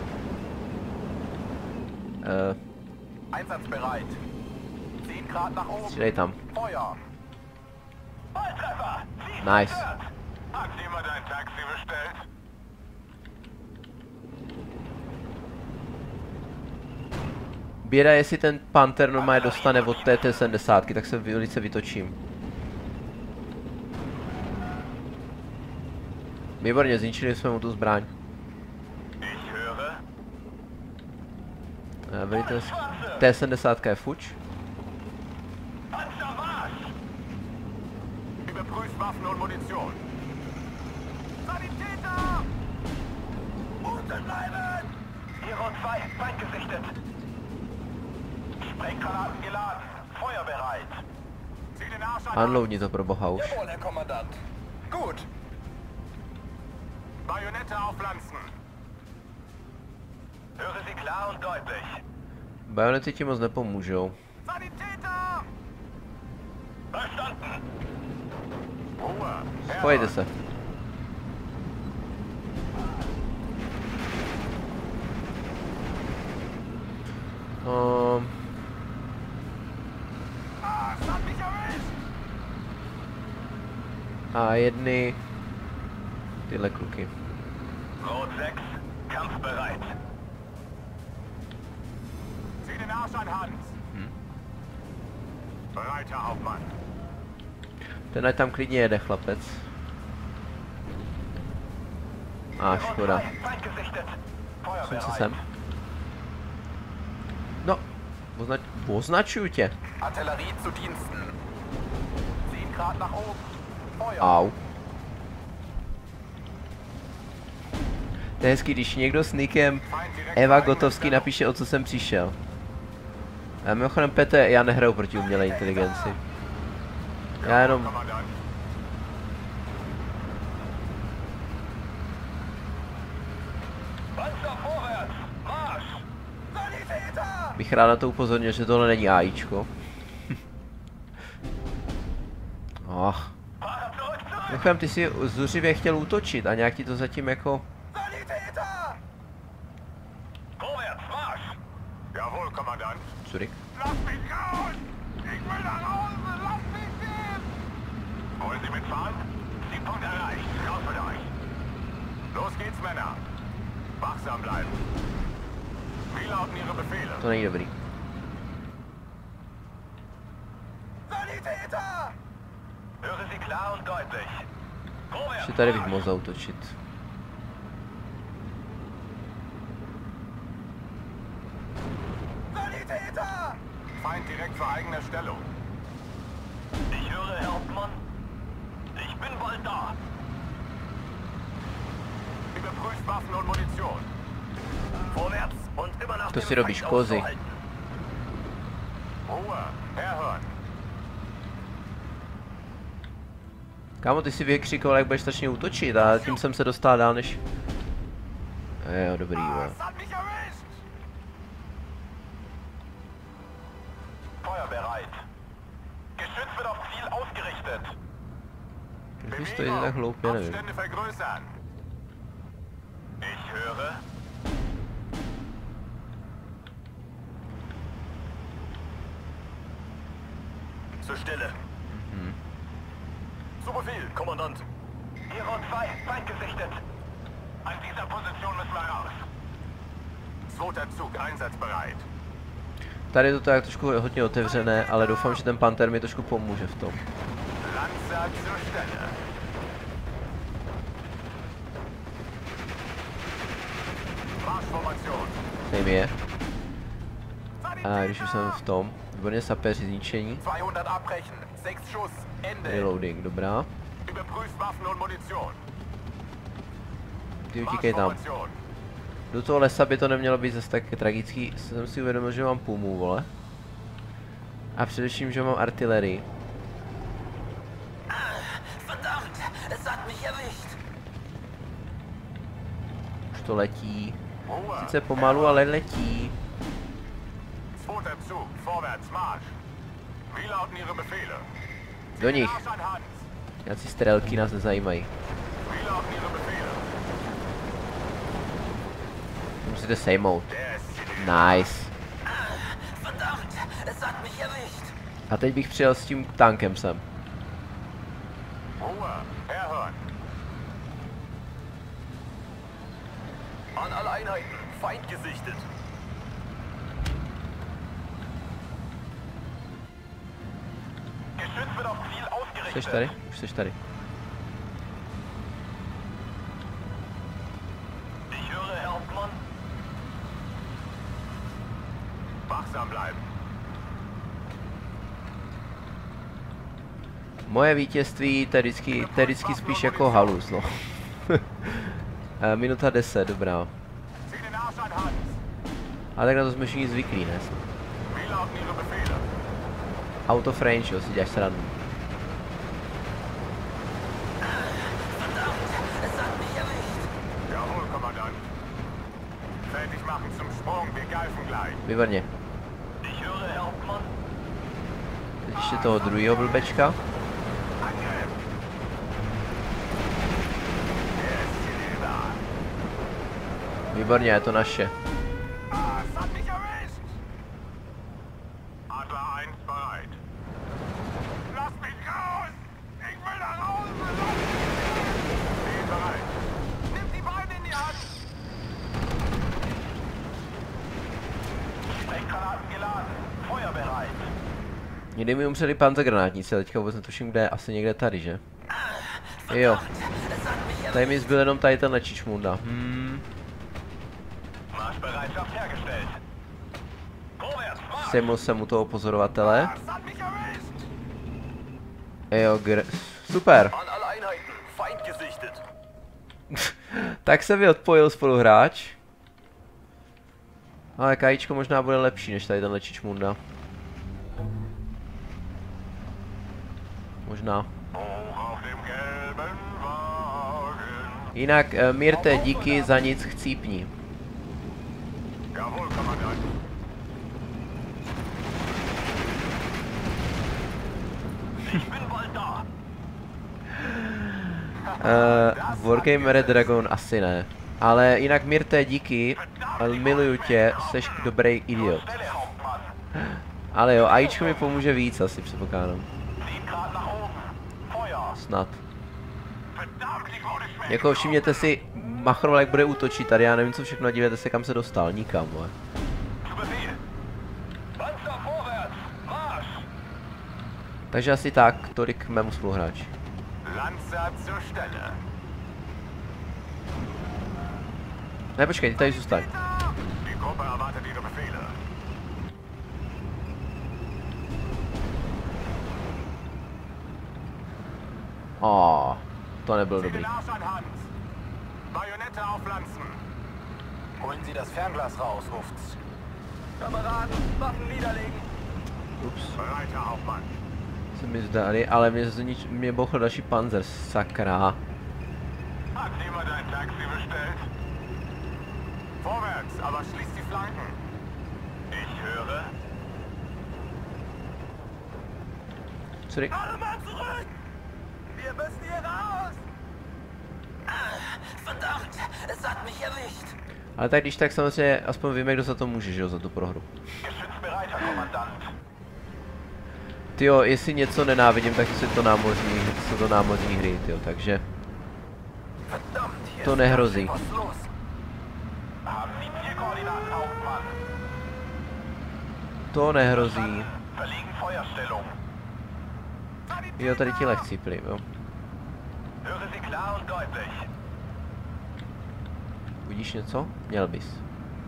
Einsatzbereit. 10 Grad nach oben.
Střílej tam.
Feuer.
Volltreffer.
Nice.
Hat jemand ein Taxi bestellt?
Běda, jestli ten Panther normálně dostane od té T-70, tak se velice vytočím. Výborně, zničili jsme mu tu zbraň.
Ich höre.
Velitel T-70 je fuč.
Panzer Marsch.
Überprüft Waffen und Munition.
Sanitäter! Unten bleiben! Hero 2, Feind gesichtet. Sprenggranaten geladen. Feuerbereit. Zieh den Arsch an.
Unloadni to pro boha už.
Jawohl, Herr Kommandant. Gut.
Bajonette aufpflanzen. Höre sie klar und deutlich.
Bajonety ti moc nepomůžou.
Sanitäter! Verstanden. Ruhe.
Pojďte se.
Das hat mich erwischt.
A jedny tyhle kluky.
Rot 6, kampfbereit. Zieh den Arsch an, Hans. Breiter Hauptmann.
Ten ať tam klidně jede, chlapec. A škoda.
Feind gesichtet.
Sun se sem. No, označuju tě.
Artillerie zu Diensten. 10 Grad nach oben. Feuer.
Au. To je hezký, když někdo s nickem Eva Gotovský napíše, o co jsem přišel. A mimochodem, Pete, já nehraju proti umělé inteligenci. Já jenom...
Kommandant. Panzer vorwärts. Marsch. Sanitäter!
Bych rád na to upozornil, že tohle není AIčko. Ach.
Fahrer zurück, zurück.
Mimochodem, ty si zuřivě chtěl útočit a nějak ti to zatím jako...
Sanitäter! Vorwärts, Marsch. Jawohl, Kommandant.
Zurück.
Lass mich raus! Ich will nach Hause! Lass mich gehen! Wollen Sie mitfahren? Siegpunkt erreicht. Raus mit euch! Los geht's, Männer! Wachsam bleiben! Wie lauten Ihre Befehle?
To není dobrý.
Sanitäter! Höre Sie klar und deutlich! Vorwärts!
Ještě tady bych mohl zaútočit.
Sanitäter! Feind direkt vor eigener Stellung. Ich höre, Herr Hauptmann. Ich bin bald da. Überprüft Waffen und Munition. Vorwärts und immer nach
To
dem
si robíš
Feind
kozy.
auszuhalten. Ruhe, herhören.
Kámo, ty si vykřikoval, jak budeš strašně útočit a tím jsem se dostal dál než... Jo, dobrý, jo.
Das hat mich erwischt! Feuerbereit. Geschütz wird auf Ziel ausgerichtet.
Proč stojí tak hloupě, nevím.
Abstände vergrößern. Ich höre.
zur Stelle. Zu Befehl, Kommandant.
Hero 2, Feind gesichtet. An dieser Position müssen wir raus.
Zweiter Zug einsatzbereit.
Tady je to tak trošku hodně otevřené, ale doufám, že ten Panther mi trošku pomůže v tom.
Lanza zur Stelle. Marschformation.
Tady je. A když už jsem v tom, výborně sapeři zničení.
200 abbrechen, 6 Schuss, Ende.
Reloading, dobrá.
Überprüft Waffen und Munition.
Ty utíkej tam. Do toho lesa by to nemělo být zase tak tragický. Jsem si uvědomil, že mám pumu, vole. A především, že mám artilerii.
Verdammt, es hat mich erwischt.
Už to letí. Sice pomalu, ale letí.
Zweiter Zug, vorwärts, Marsch. Wie lauten Ihre Befehle?
Do nich.
Marsch an Hans.
Nějací střelky nás nezajímají.
Wie lauten Ihre Befehle?
Musíte sejmout.
Der ist
Nice.
Verdammt, es hat mich erwischt.
A teď bych přijel s tím tankem sem.
Ruhe, Herhorn. An alle Einheiten, Feind gesichtet.
Geschütz wird auf Ziel ausgerichtet.
Jsi tady? Už jsi tady.
Ich höre, Herr Hauptmann.
Wachsam bleiben.
Moje vítězství to je vždycky spíš jako halus, no. Minuta 10, dobrá.
Zieh den Arsch an Hans.
A tak na to jsme všichni zvyklí, ne?
Wie lauten Ihre Befehle?
Auto French, jo, si děláš srandu.
Verdammt, es hat mich erwischt.
Jawohl, Kommandant. Fertig machen zum Sprung, wir greifen gleich.
Výborně.
Ich höre, Herr Hauptmann.
Teď ještě toho druhého blbečka.
Angriff. Der ist hinüber.
Výborně, je to naše.
Ah, es hat mich erwischt. Adler 1 bereit. Lass mich raus! Ich will nach Hause! Lass mich! Bin bereit. Nimm die Beine in die Hand!
Sprenggranaten geladen. Feuer bereit.
Někdy mi umřeli panzergranátníci, ale teďka vůbec netuším, kde je. Asi někde tady, že? Jo. Tady mi zbyl jenom tady tenhle čičmunda.
Marschbereitschaft hergestellt. Vorwärts, Marsch!
Sejmul jsem u toho pozorovatele.
Es hat mich erwischt!
Jo, super.
An alle Einheiten, Feind gesichtet.
Tak se mi odpojil spoluhráč. Ale kajíčko možná bude lepší než tady tenhle čičmunda. Možná.
Hoch auf dem gelben Wagen.
Jinak, Mirte, díky za nic, chcípni.
Jawohl, Kommandant.
Ich bin bald da.
Wargame Red Dragon asi ne. Ale jinak Mirte, díky, miluju tě, seš dobrý idiot.
Stelle, Hauptmann.
Ale jo, AIčko mi pomůže víc asi, předpokládám.
10 Grad nach oben. Feuer.
Snad.
Verdammt, ich wurde schwer.
Jako všimněte si, Machrol jak bude útočit tady, já nevím co všechno, dívejte se kam se dostal, nikam, vole.
Zu Befehl. Panzer vorwärts. Marsch.
Takže asi tak, tolik k mému spoluhráči.
Lanza zur Stelle.
Ne, počkej, ty tady zůstaň.
Die Gruppe erwartet Ihre Befehle.
To nebylo
Zieh
dobrý.
den Arsch an Hans. Bajonette aufpflanzen. Holen Sie das Fernglas raus, ruft's. Kameraden, Waffen niederlegen.
Ups,
Bereit, Herr Hauptmann.
se mi zdali, ale mě bouchl další panzer, sakra.
Hat jemand ein Taxi bestellt? Vorwärts, aber schließt die Flanken. Ich höre.
Sorry.
Alle Mann zurück! Wir müssen hier raus!
Verdammt, es hat mich erwischt.
Ale tak když tak samozřejmě aspoň víme, kdo za to může, že jo, za tu prohru.
Geschütz bereit, Herr Kommandant.
Tyjo, jestli něco nenávidím, tak jsou to námořní hry, tyjo, takže to nehrozí. To nehrozí. Jo, tady ti lehcí plyn, jo. Vidíš něco? Měl bys.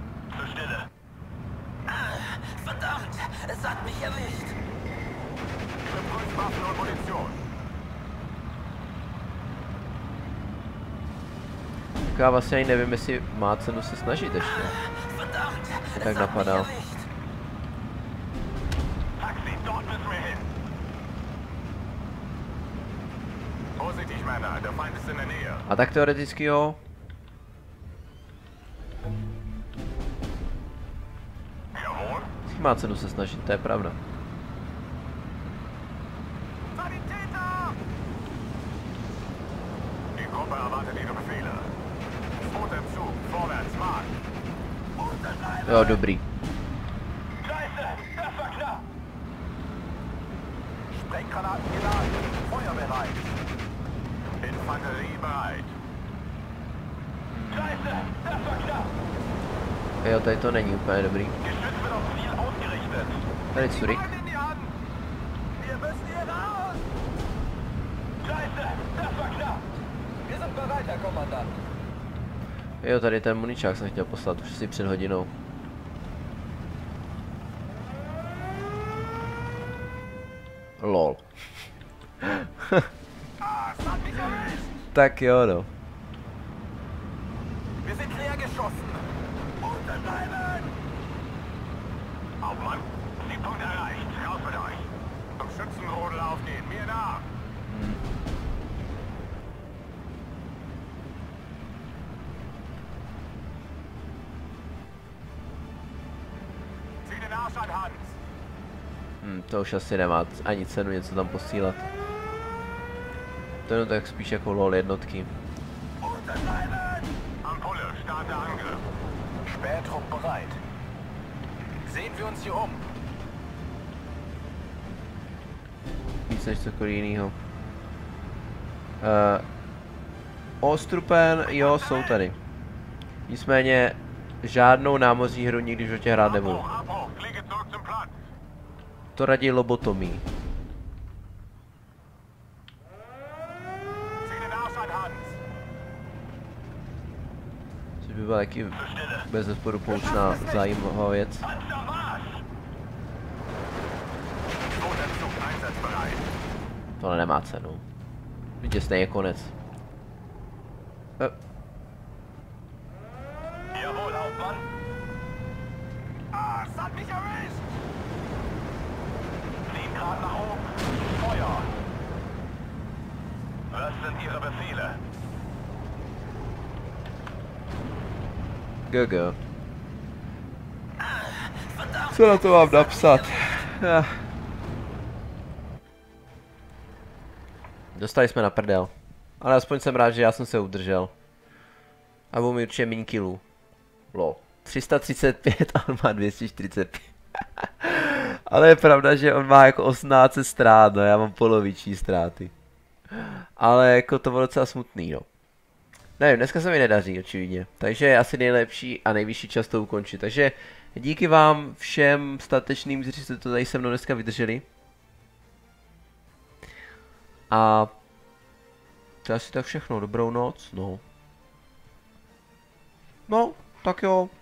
Verdammt, es hat mich erwischt.
Já vlastně ani nevím, jestli má cenu se snažit ještě. Mě tak napadá. A tak teoreticky jo. Má cenu se snažit, to je pravda. Jo, dobrý. Jo, tady to není úplně dobrý. Tady Zurich. Jo, tady ten muničák jsem chtěl poslat už si před hodinou. Lol. Tak jo, no. To už asi nemá ani cenu něco tam posílat. To je tak spíš jako lol jednotky. Víc než cokoliv jinýho. Ostrupen, jo, jsou tady. Nicméně žádnou námořní hru nikdy v životě hrát nebudu. To raději lobotomí. Což by byla taky bez zesporu poučná zajímavá věc. Tohle nemá cenu. Vítězný je konec. GG. Co na to mám napsat? Dostali jsme na prdel. Ale aspoň jsem rád, že já jsem se udržel. A budu mi určitě méně killů. Lol. 335 a on má 245. Ale je pravda, že on má jako 18 ztrát, no já mám poloviční ztráty. Ale jako to bylo docela smutný, no. Nevím, dneska se mi nedaří, očividně. Takže je asi nejlepší a nejvyšší čas to ukončit. Takže díky vám všem statečným, kteří jste to tady se mnou dneska vydrželi. A to je asi tak všechno. Dobrou noc, no. No, tak jo.